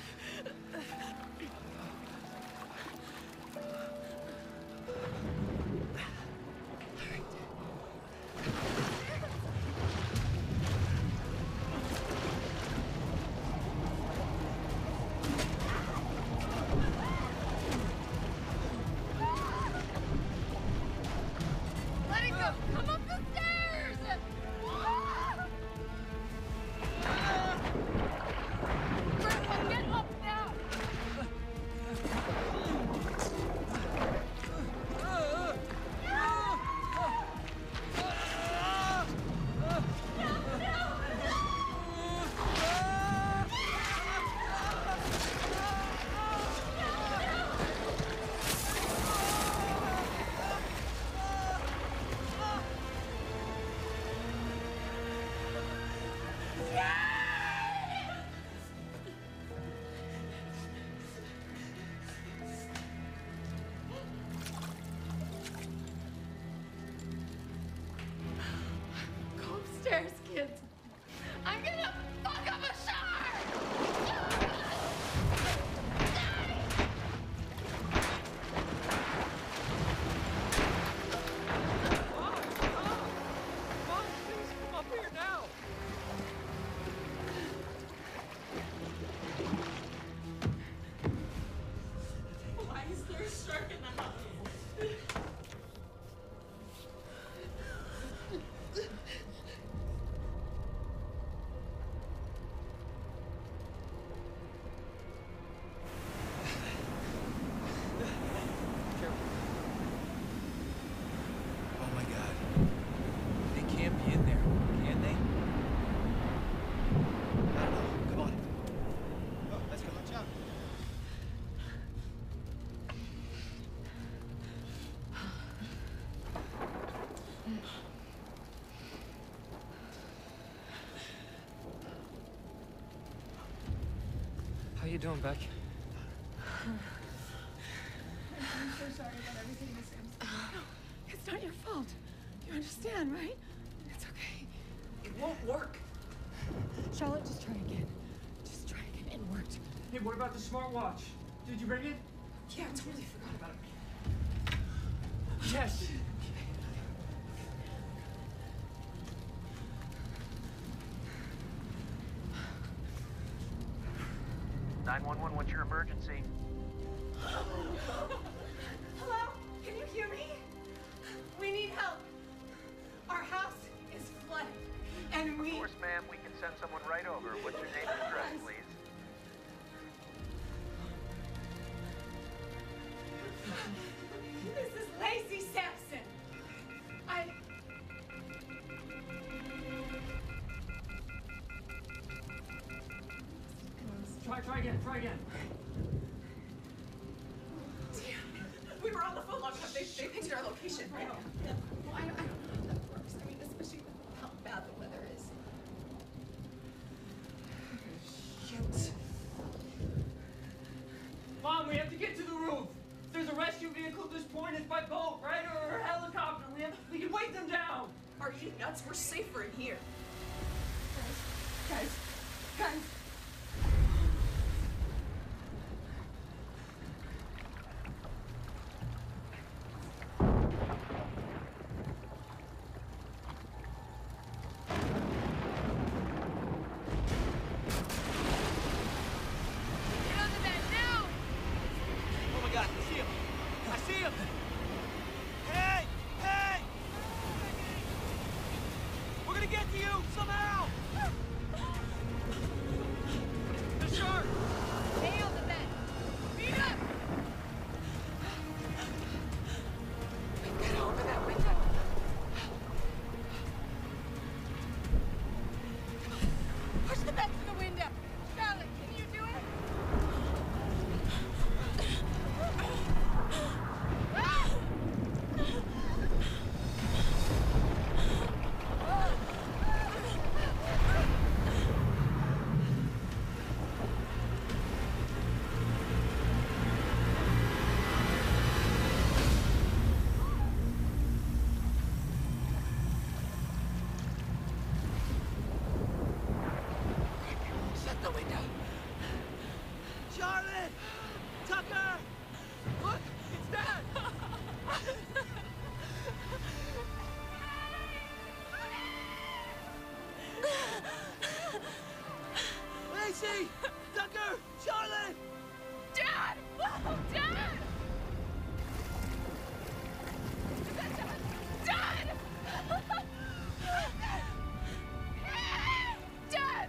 you doing, Beck? I'm so sorry about everything, Miss Sims. No, it's not your fault. You understand, right? It's okay. It won't work. Charlotte, just try again. Just try again. It worked. Hey, what about the smartwatch? Did you bring it? Yeah, I totally forgot about it. Yes. 911, what's your emergency? Hello? Can you hear me? We need help. Our house is flooded, and we... Of course, ma'am. We can send someone right over. What's your name and address, please? This is Lacey Sampson. Try again. We were on the phone long enough. They pinged our location, right? Well, I don't know how that works. I mean, especially with how bad the weather is. Shoot. Mom, we have to get to the roof. If there's a rescue vehicle at this point, it's by boat, right? Or a helicopter. We can wait them down. Are you nuts? We're safer in here. Guys. Tucker! Charlotte! Dad! Whoa, Dad! Is that Dad? Dad! Dad!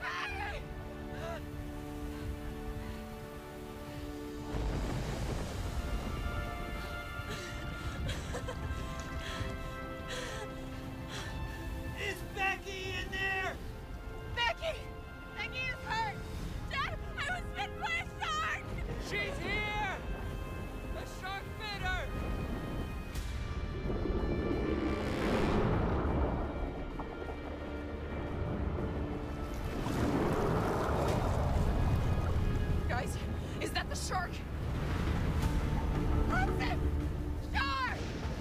Is Becky in there? Becky! Becky is hurt! Dad, I was bit by a shark! She's here! The shark bit her! Guys, is that the shark? Listen! Shark!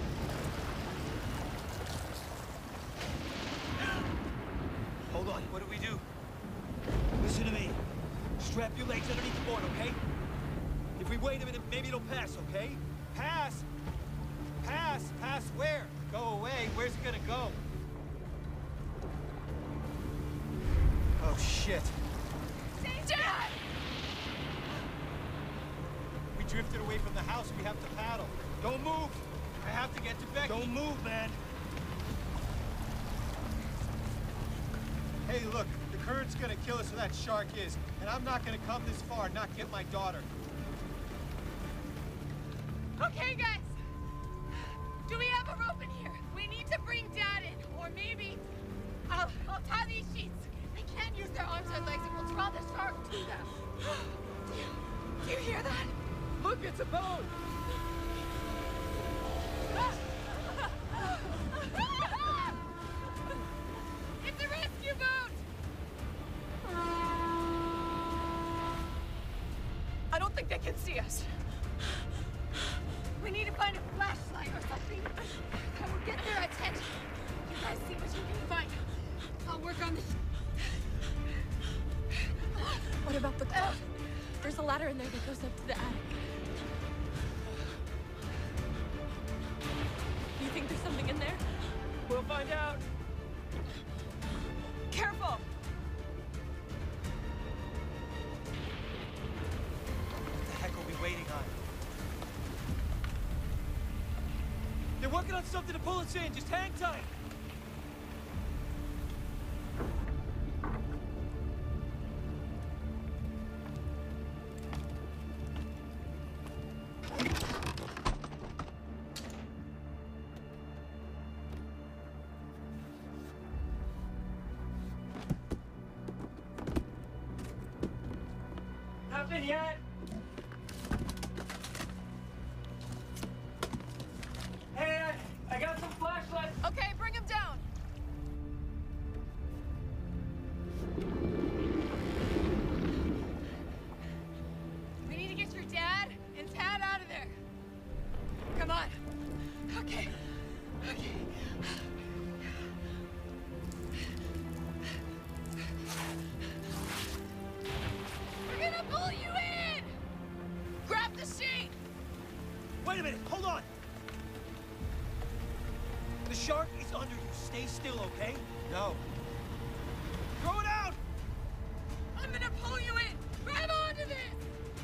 Hold on, what do we do? Listen to me. Strap your legs underneath the board, okay? If we wait a minute, maybe it'll pass, okay? Pass? Pass? Pass where? Go away. Where's it gonna go? Oh, shit. Dad! We drifted away from the house. We have to paddle. Don't move! I have to get to Becky. Don't move, man! Hey, look, the current's gonna kill us where that shark is, and I'm not gonna come this far and not get my daughter. Okay, guys. Do we have a rope in here? We need to bring Dad in, or maybe I'll tie these sheets. They can't use their arms or legs, and we'll draw the shark to them. Do you hear that? Look, it's a boat! It's a rescue boat! don't think they can see us. We need to find a flashlight or something that will get their attention. You guys see what you can find. I'll work on this. What about the closet? There's a ladder in there that goes up to the attic. Do you think there's something in there? We'll find out. Careful! What the heck are we waiting on? They're working on something to pull us in. Just hang tight. Nothing yet. Hey, I got some flashlights. Okay, bring him down. We need to get your dad and Tad out of there. Come on. Okay. Okay. We're gonna pull you in! Grab the sheet! Wait a minute. Hold on. The shark is under you. Stay still, okay? No. Throw it out! I'm gonna pull you in! Grab onto this!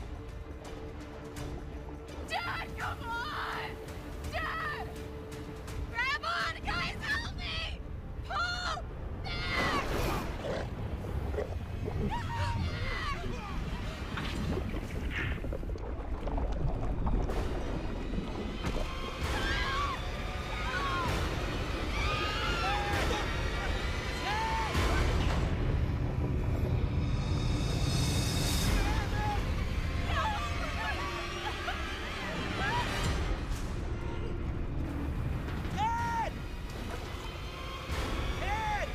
Dad, come on! Dad! Grab on! Guys, help me! Pull! There! Dad! Dad!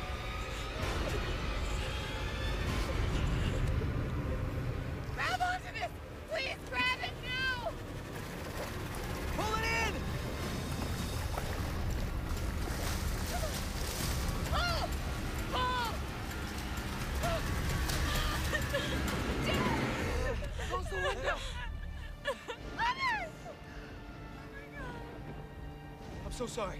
Grab onto this! Please grab it now! Pull it in! Pull! Pull! Close the window. Others! I'm so sorry.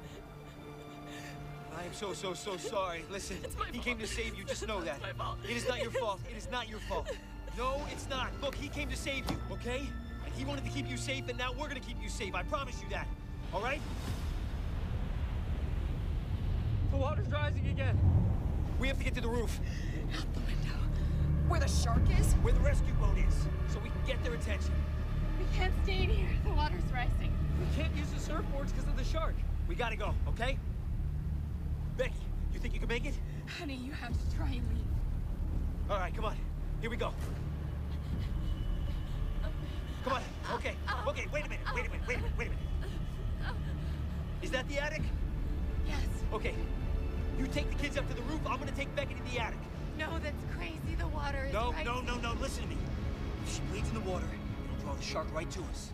I am so sorry. Listen, he came to save you. Just know that. It is not your fault. It is not your fault. No, it's not. Look, he came to save you, okay? And he wanted to keep you safe, and now we're gonna keep you safe. I promise you that. All right? The water's rising again. We have to get to the roof. Out the window. Where the shark is? Where the rescue boat is, so we can get their attention. We can't stay in here. The water's rising. We can't use the surfboards because of the shark. We gotta go, okay? Becky, you think you can make it? Honey, you have to try and leave. All right, come on. Here we go. Come on. Okay. Okay, wait a minute. Is that the attic? Yes. Okay. You take the kids up to the roof. I'm gonna take Becky to the attic. No, that's crazy. The water is No, rising. no. Listen to me. If she bleeds in the water, it'll draw the shark right to us.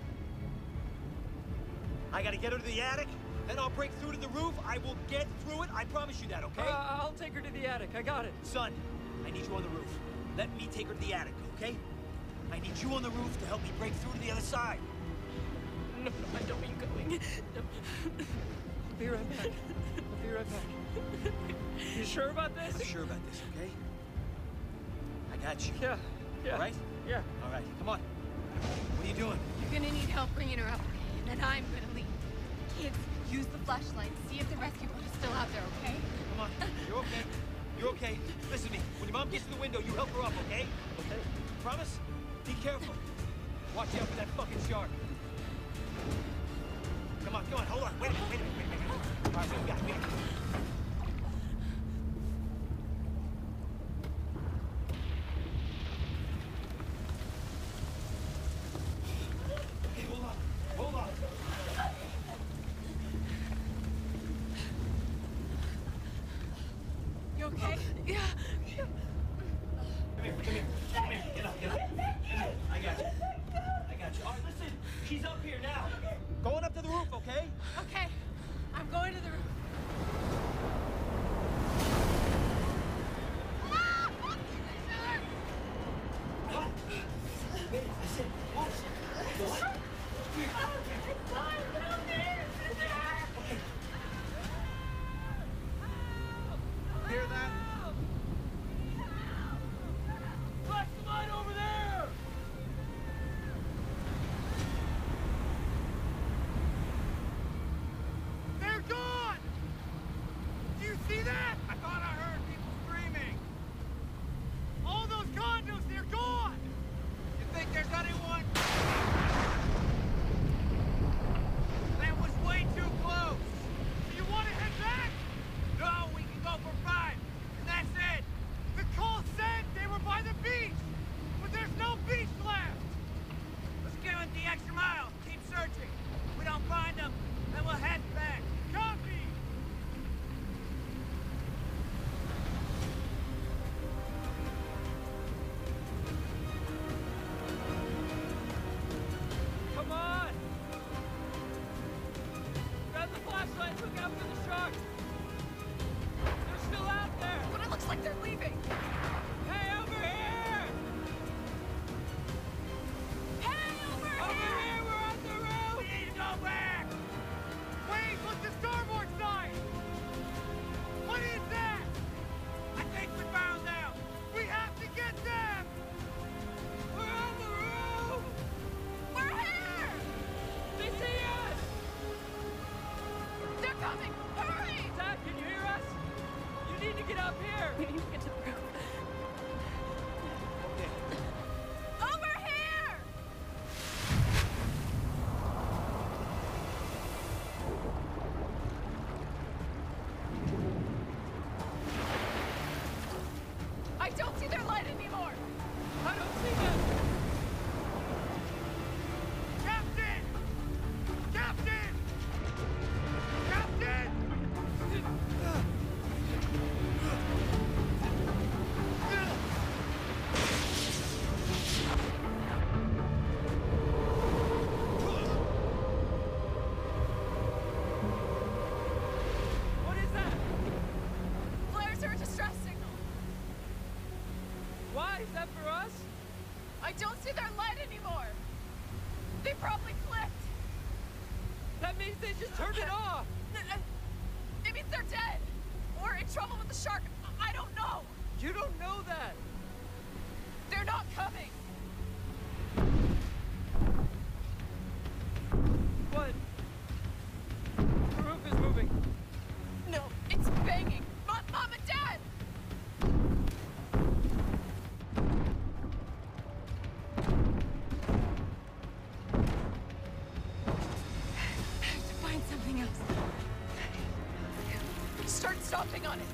I gotta get her to the attic, then I'll break through to the roof. I will get through it. I promise you that, okay? I'll take her to the attic. I got it. Son, I need you on the roof. Let me take her to the attic, okay? I need you on the roof to help me break through to the other side. No, I don't want you going. No. I'll be right back. I'll be right back. You sure about this? I'm sure about this, okay? I got you. Yeah. All right? Yeah. All right, come on. What are you doing? You're gonna need help bringing her up, okay? And then I'm gonna leave. Kids, use the flashlight. See if the rescue boat is still out there, okay? Come on. You're okay. You're okay. Listen to me. When your mom gets to the window, you help her up, okay? Okay. Promise? Be careful. Watch out for that fucking shark. Come on. Hold on. Wait a minute. All right, what do we got? Hey, hold on. You okay? Yeah. Come here. Get up. I got you. leaving! Hey, over here! Hey, over here! We're on the roof! We need to go back! Wait, look the starboard side! What is that? I think we found them! We have to get them! We're on the roof! We're here! They see us! They're coming! Hurry! Dad, can you hear us? You need to get up here! We need to get to the roof. Over here! I don't see their light anymore! I don't see them! Captain! Captain! Captain! What is that? Flares are a distress signal. Why? Is that for us? I don't see their light anymore. They probably flipped. That means they just turned it off! It means they're dead. Or in trouble with the shark. I don't know. You don't know that! They're not coming. What? The roof is moving. No, it's banging. Mom and Dad! I have to find something else. Start stomping on it.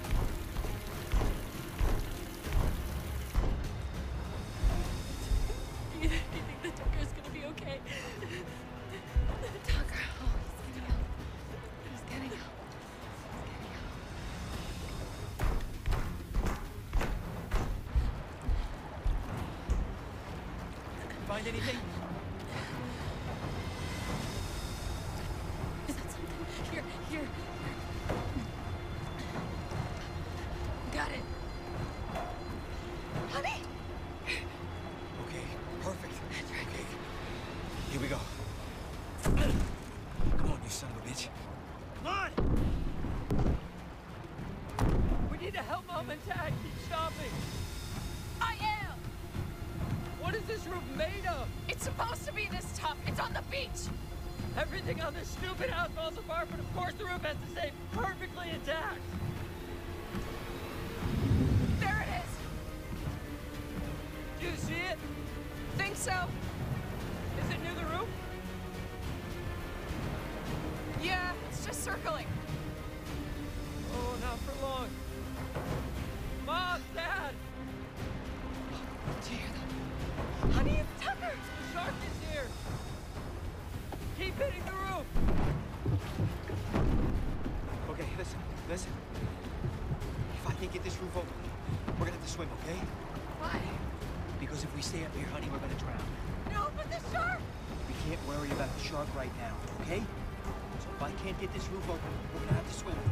You think the Tucker's gonna be okay? Tucker, oh, he's getting out. He's getting out. Find anything? Is that something? Here. Got it. Honey! Okay, perfect. Okay. Here we go. Come on, you son of a bitch. Come on! We need to help Mom and Dad keep stopping. I am! What is this roof made of? It's supposed to be this tough. It's on the beach. Everything on this stupid house falls apart, but of course the roof has to stay perfectly intact. There it is. Do you see it? Think so? Is it near the roof? Yeah, it's just circling. Oh, not for long. Mom, Dad! Do you hear that? Honey, it's Tucker! The shark is here! Keep hitting the roof! Okay, listen. If I can't get this roof open, we're gonna have to swim, okay? Why? Because if we stay up here, honey, we're gonna drown. No, but the shark! We can't worry about the shark right now, okay? So if I can't get this roof open, we're gonna have to swim.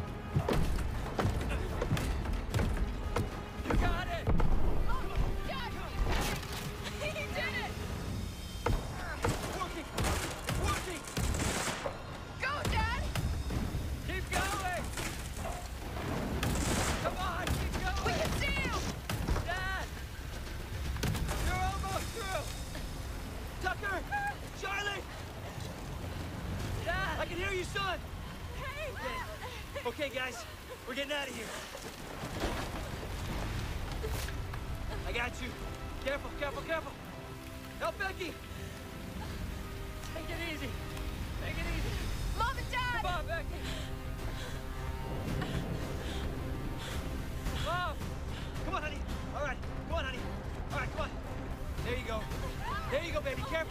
You got it! Oh, Dad! He did it! Working! Go, Dad! Keep going! Come on, keep going! We can see you! Dad! You're almost through! Tucker! Charlie! Dad! I can hear you, son! Hey! Okay, guys, we're getting out of here. I got you. Careful. Help Becky! Take it easy! Take it easy! Mom and Dad! Come on, Becky! Mom! Come on, honey. All right, come on, honey. All right, come on. There you go. There you go, baby. Careful.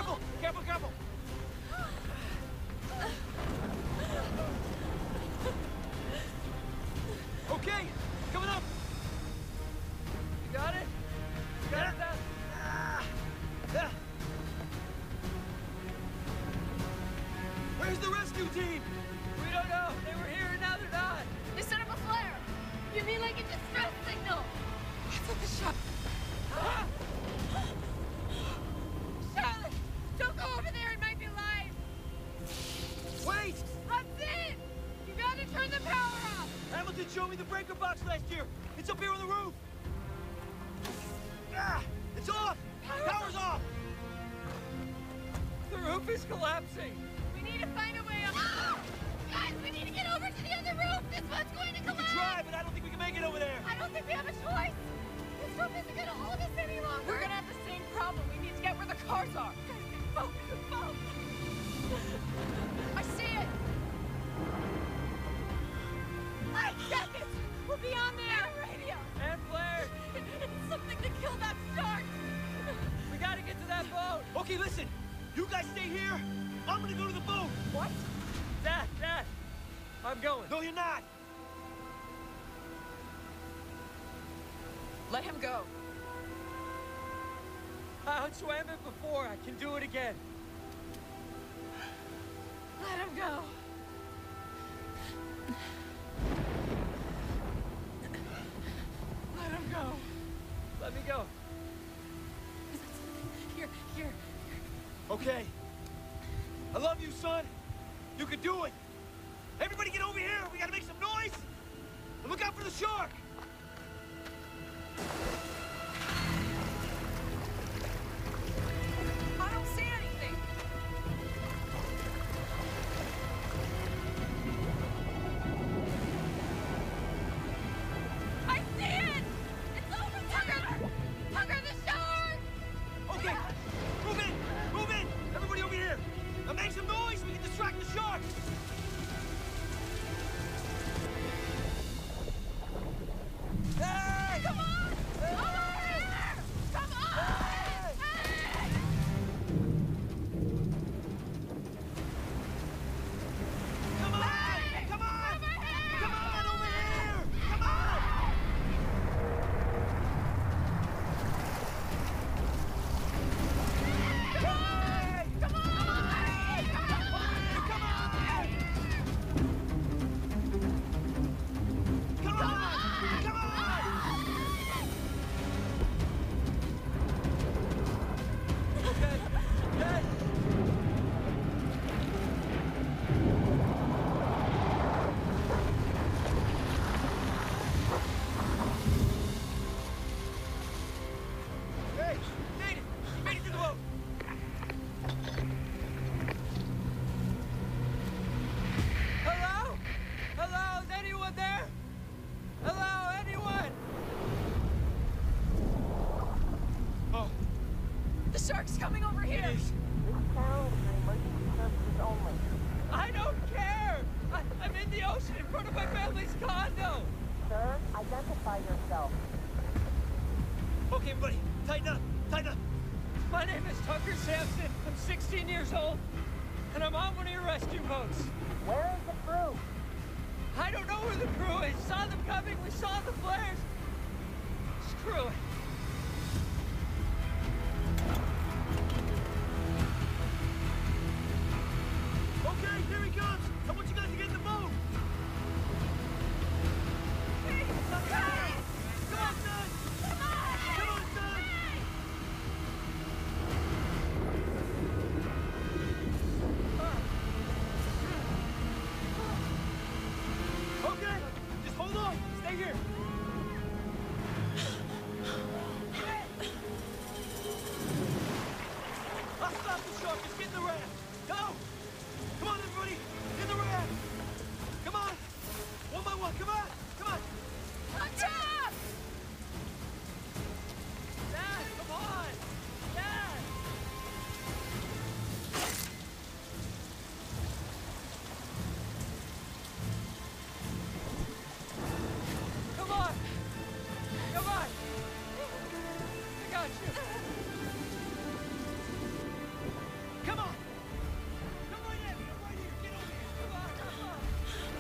Okay, coming up. You got it? You got it, Dad? Yeah. Where's the rescue team? We don't know. They were here and now they're not. They set up a flare. You mean like a distress signal? is collapsing. We need to find a way up. Guys, we need to get over to the other roof. This one's going to We collapse. can try, but I don't think we can make it over there. I don't think we have a choice. This roof isn't going to hold us any longer. We're gonna have the same problem. We need to get where the cars are. Boat, boat. I see it. Light jackets. We'll be on there. Radio. And flares. It's something to kill that shark. We gotta get to that boat. Okay, listen. You guys stay here. I'm gonna go to the boat. What? Dad, I'm going. No, you're not. Let him go. I swam it before. I can do it again. Let him go. Let him go. Let me go. Here. Okay. I love you, son. You can do it. Everybody get over here. We gotta make some noise. And look out for the shark. I don't see anything. I see it. It's over there. Tucker, the shark. Okay. Move in. Everybody over here. Now make some noise. We can distract the shark. Hey! Come on. Over here. Come on. Hey. Come on! Hey! Come on! Over here. Come on, over here! Come on! Hey! Come on. Come on! Come on! Come on! Okay. Yes. Hey! Made it! We made it to the boat! Hello? Hello? Is anyone there? Hello? Anyone? Oh, The shark's coming over here. it is. I don't care. I'm in the ocean in front of my family's condo. Sir, identify yourself. Okay, everybody, tighten up! Tighten up! My name is Tucker Sampson. I'm 16 years old, and I'm on one of your rescue boats. Where is the crew? I don't know where the crew is. Saw them coming. We saw the flares. Screw it. Okay, here he comes! I want you guys to get in the boat! Come on, son! Come on, son! Okay, just hold on. Stay here. I'll stop the shark. Just get in the raft. Go! Come on, everybody! In the raft! Come on! One by one, come on! Come on! Tucker! Dad, come on. Dad. Come on. Come on. I got you. Come on! Come right in! Come right here! Get over here! Come on. Come on.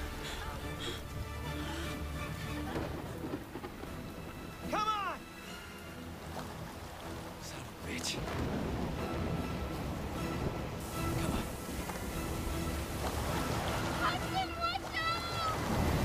Come on! Son of a bitch. Hudson, watch out!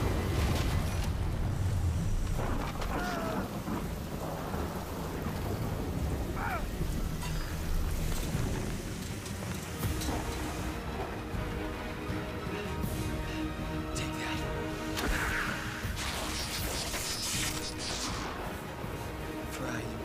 Take that. Fry, you